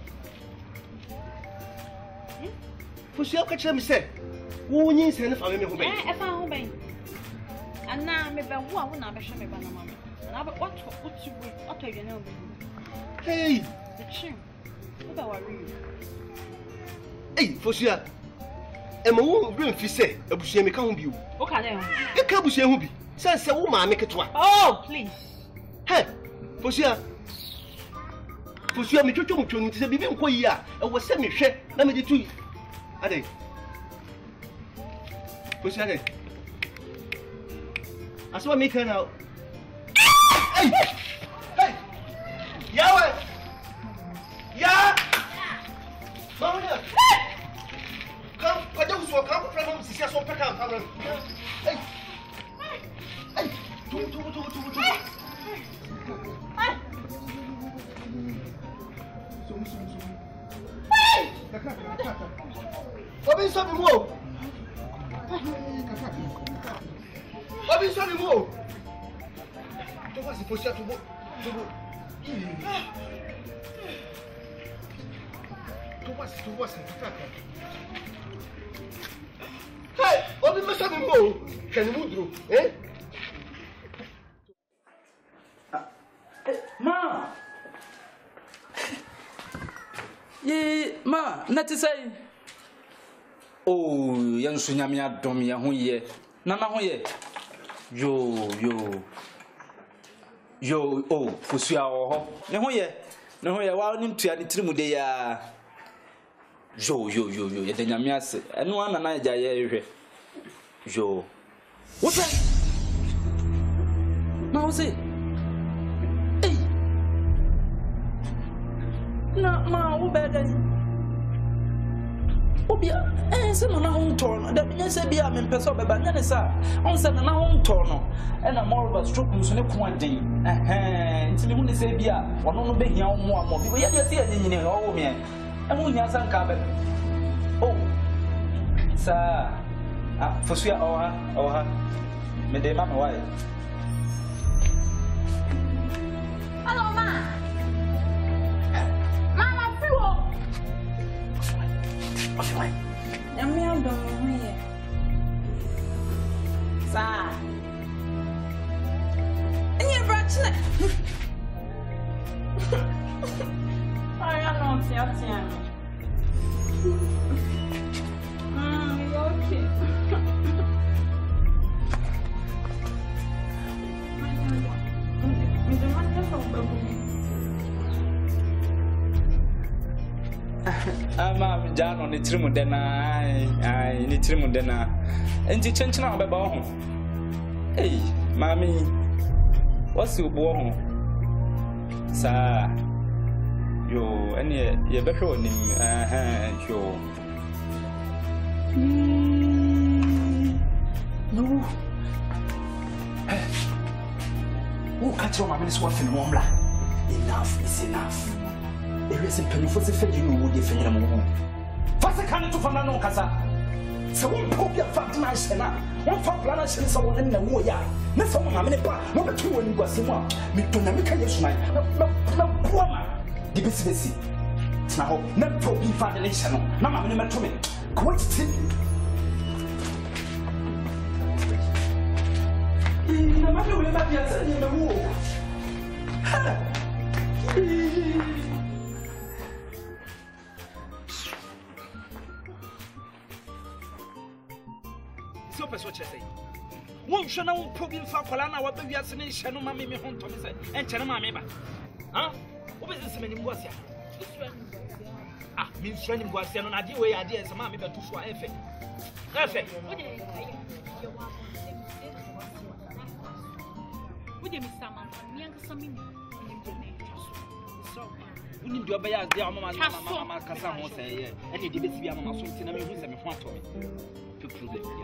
For sure, catch them say. Who needs any family who may have found home? And now, maybe I won't have a shabby banana. Now, but what would you what do you know? Hey, the chin. What are you? Hey, for sure. And my own room, if you say, a bush, me can't be. Okay, a cabush, who be. Says a woman, make it one. Oh, please. Hey, for sure. For sure, me to tell you to be even quite ya. I was semi share. Let me do two. Are they? Push at it. I saw me turn out. Hey! Hey! Yahweh! Yeah! Come here! Come, I don't want to come from home. See, I saw pick up. Hey! Hey! Do, do, do, do, do. Hey! Hey! What is up? Abi sọ ni mo. Tó bá sì fosi atubo. Tubo. Tó bá sì tubo sì tuta kan. Hey, Abi me sọ ni mo. Keni mu duro, eh? Ma. Ye ma, na ti say. Oh, yan so nyame adom ye ho ye. Na na ho ye. Yo, yo. Yo, oh, fosua wo ho. Ne ho ye. Ne ho ye wa nim tua de tirimu de ya. Yo, yo, yo, yo, ye de nyame ase. Eno ana na ja ye hwe. Yo. What's that? Ma, what's it? Hey. Na, ma, wo better. Obia, eh, se na ho ntorno. Da bi se bia me pese obeba nya ne sa. On se na ho ntorno. E na more over stroke so ne ko aden. Eh eh, nti ne hu ne se bia, wono no behia wo mo amo. Bi ye de se ye nyine ho wo me. E hu nya san ka be. Oh. Sa. Ah, fosuya oha, oha. Me de mama why? Hello, ma. Mama, fuel. What's your name? I'm here, don't here. Sir. And you're watching it. I am not here. Hmm, you're okay. Ama jano ni trimu dena ai ai ni trimu dena enti chenchena obeba ho eh mami wasi obo ho sa yo ene ye behwe onim eh eh yo no eh wo ka tro mami so afin mo mla enough is enough. There is a penny for the fed, you know, the fed. What's the kind of fun on Casa? So one poke your fat nice and up. One fat planner sends someone in the warrior. Not someone I'm in a bar, number two when you go somewhere. Me to Namika, yes, my no, no, woman. The business. Now, not for being foundation. No, I'm in a to me. Quite still. No matter where my dear in the war. So person che say won hwe na won problem fa kwala na wa ba wiase ne hye no ma me me ho ntom say en kere ma me ba ha wo be se me ni mboasia ah me nsua ni mboasia no na de we ya de se ma me ba tu so efe efe wo de mi sama mi an kasa mi ni de me so uni ndio ba ya de mama mama mama kasa ho say ye ene de be si bia mama so ntina me hu se me ho ato me to prove it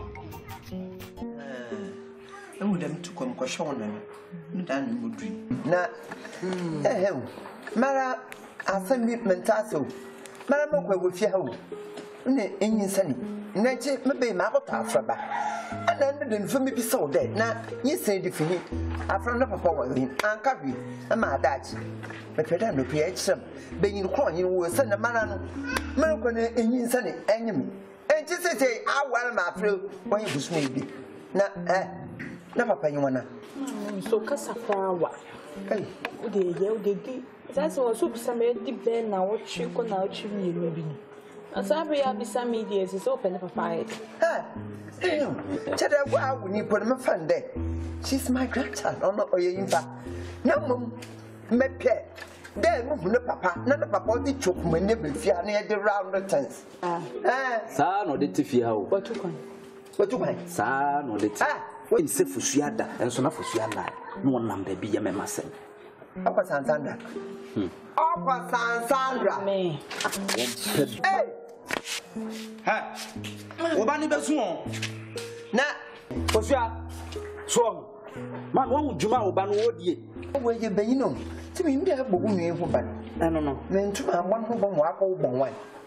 I would have to come question and done would dream. Na, eh, Mara, I send me mentasso. Mara, will fear how. Any sunny. Nature may be my fraba. And then for me be so dead. Now, you say the fee. I found up a power in and copy a mad Dutch. But we don't appear some being crying, you will send a man. Malcolm and sunny enemy. And just say, I well, my friend, when you was maybe. Na, eh. Na papa yi wana so kasa fawa kai o de ye o de di that's what so bisa me di ben na wo chi ko na wo chi mi mi bi ni asabe ya bisa me di is open papa head ha eh chada wa wo ni po me fan de she's my grandchild ono oye yimfa na mum me pe de mo no papa na na papa di chop mo ne be fia na de round returns ah eh sa no de tifia o watu kwan watu kwan sa no de tifia when say fusuada and so na fusuada no one number be ya mema say apa sansandra hmm apa sansandra me eh ha obani besu on na fusua so man won juma obano odie wo ye bayino ti mi ndia gbogu nwe ho ban no no me ntuma agbon ho bon wa ko bon wan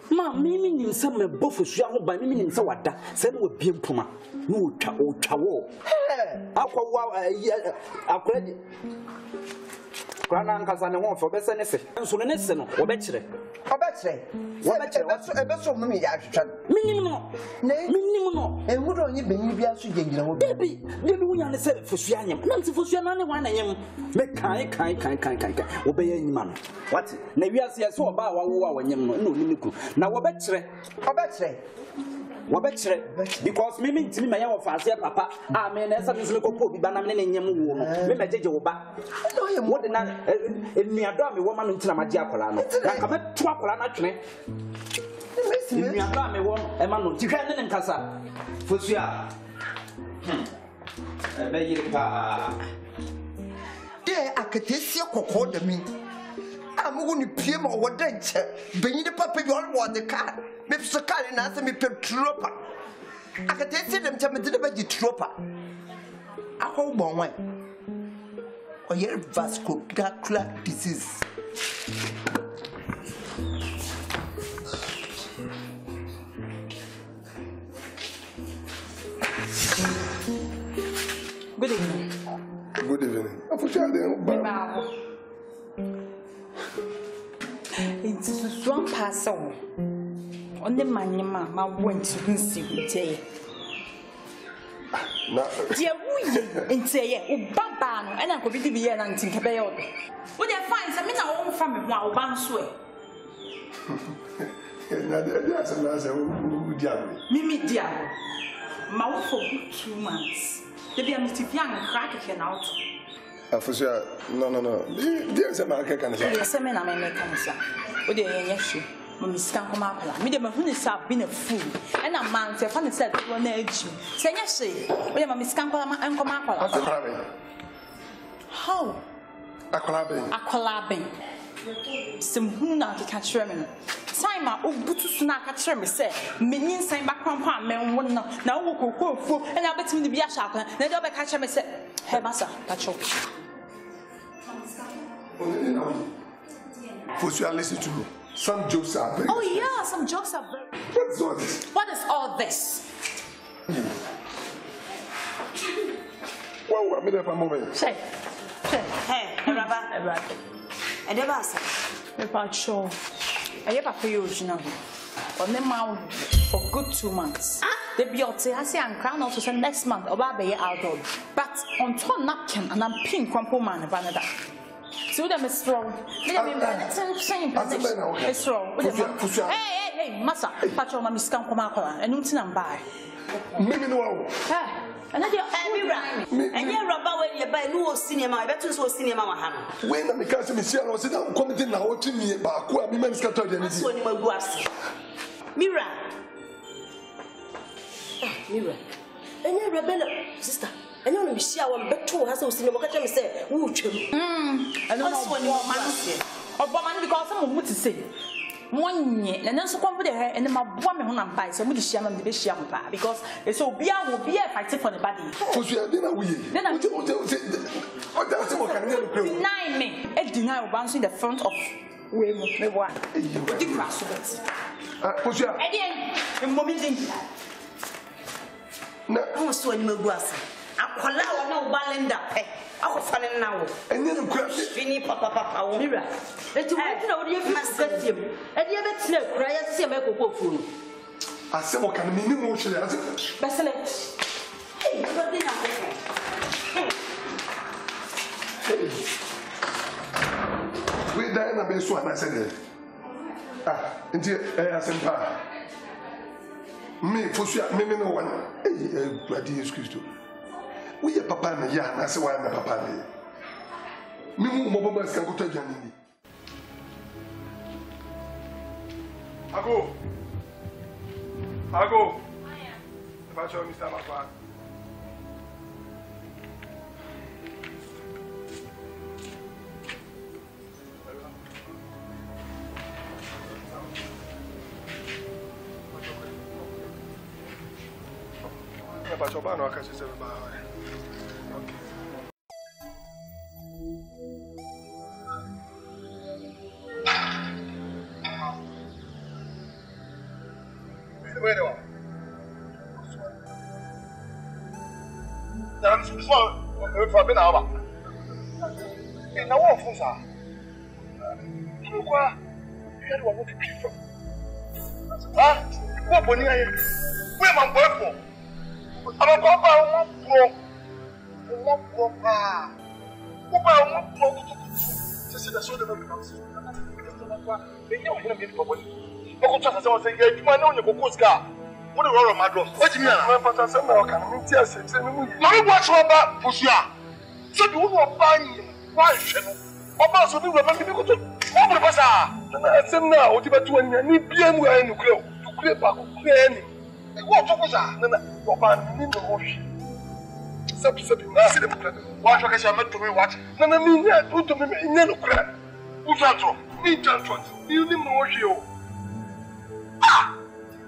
Ma mimi ni nsa me bofu so ho ba mimi ni nsa wada se no bie mpuma no twa o twa wo akwa wa akwa di Grana nkasa ne ho fo be se ne se nso ne se no wo be kire oba kire wo be kire e be so mimi ya hwetwa minim no minim no e hu do nyi benyi bia so gengina wo baby baby wo ya ne se fosua nyem na nti fosua na ne wa na nyem me kan kan kan kan kan wo be ya nyima no what na wiase ya se oba wa wo wa wanyem no na onim ku na wo be kire oba kire wo be kire because me me ntimi me ya wo faase papa ah me na esa me so ko po bi ba na me ne nyem wo no me me jeje wo ba no ye mo de na eniado me wo ma no ntina ma je akola no na ka me to akola na twene eniado me wo e ma no tikra ne nkasa fosua hmm e be yire pa de akatesi kokko da mi amugo ni pie ma wo da nche benyi de papa bi all wo de car me so car na se me petropa akatesi dem che me de ba ji tropa akọ gbon wan oyer vascular disease Good evening. Good evening. Unfortunately, it's strong parcel. On the man, my went to see with you. Dear, we in say, Baba, and I could be here and think about it. Would I find some in our own family while one sway? Mimi, dear, mouth for two months. They be a Mister Young crack out. Afusha, no, no, no. There's a market can say. Yes, I mean, I make cancer. Would they, yes, Miss Cancomacola, me, the who is up being a fool, and a man, say, funny said, one edge. Say, yes, say, we have a Miss Cancola and Comacola. How? A collabing. A collabing. Some who now to catch women. Simon, oh, but to snack at Sherman said, Minion sang back from Palm, and one now will go for, and I bet me to be a sharper. Then I'll catch him and said, Hey, Massa, that's all. For sure, listen to me. Some jokes are very. Oh, yeah, some jokes are very. What's all this? What is all this? Well, I'm in a moment. Say, say, hey, Rabba, Rabba. And the Bassa, about sure. I have a few original on the mouth for good two months. The beauty I say and crown also say next month or baby outdoor. But on torn napkin and I'm pink crumple man of another. So them is strong. It's strong. Hey, hey, hey, Massa, Patrol, my Miss Cancomacola, and Nuntin and buy. Maybe no. And then you're and you're about when you buy no cinema. I bet you saw cinema. When I'm a cousin, Miss Yellow, sit down, commenting now, watching me about who I'm men's got to the Mira. Mira. And you're rebel, sister. And you know, she our better has also seen what I say. Hm, and also when you are man, or woman because someone would say. One year, and then so come with her, and then my woman who I'm by, so we share them the best share because it's so be will be a fighting for the body. For sure, then I will. Then I'm deny me, a deny once in the front of way me one. The grass of it. For sure, again, a moment. No, I'm so in my grass. I call out no balanda. I was falling now. And then grab it. Fini papa papa. Mira. Let you know you must get him. And you have no cry as a make of food. I said, what can mean emotionally? Bassilet. Hey, but then we die in a base one. I said, ah, indeed, I said, me for sure, me no one. Hey, bloody excuse to. We are papa and ya, I say, why am I papa? Me, Mobile can go to Janini. I go. I go. If I show Mister Papa. If I show Bano, I can say, I'm small for a bit hour. In the war for sir. What? You want to keep from? Ah, what money are you? Where am I going for? I'm a papa, one pro. One pro. Ah, papa, one pro. Just the soul of the house. They know him in for money. What could I say? You might know your coco's car. What do you want to do? What do you mean? I'm going to say, I'm going to say, I'm watch over Pusia. So you want to buy why? Oba so bi we man bi ko to o bro pasa na asem na o ti betu anya ni biam wa nukre nukre ba ko kre ni e ko to ko sa na na oba ni no ho hwi sabi sabi na se de mo kre wa so ka sha metu mi wat na na ni nya o to mi nya nukre u sa to ni jan to ni ni mo hwi o ah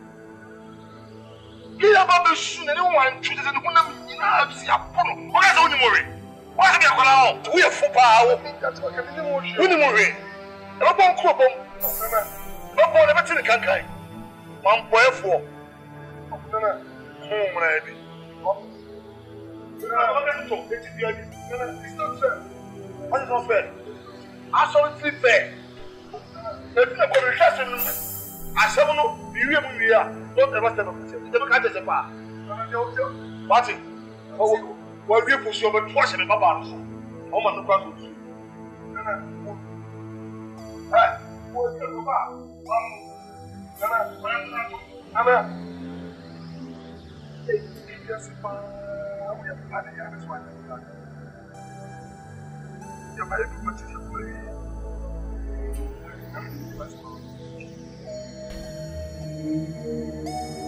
ki ya ba be su na ni wan twu de se no na mi na abisi apono o ka se oni mo re why are you calling out? We are for power. We need more. I'm going to come. I'm going to let you come. I'm going for. No, no. Home ready. I'm going to get it. No, no. It's not fair. What is not fair? Absolutely fair. If you are going to trust him, I say no. You are here. Don't ever stand up. Never catch us apart. What's it? Oh. Well, we push over twice in the Baba. Oh, my God. Hey, what's the Baba? Anna, yes, we have had a young one. You're my beautiful.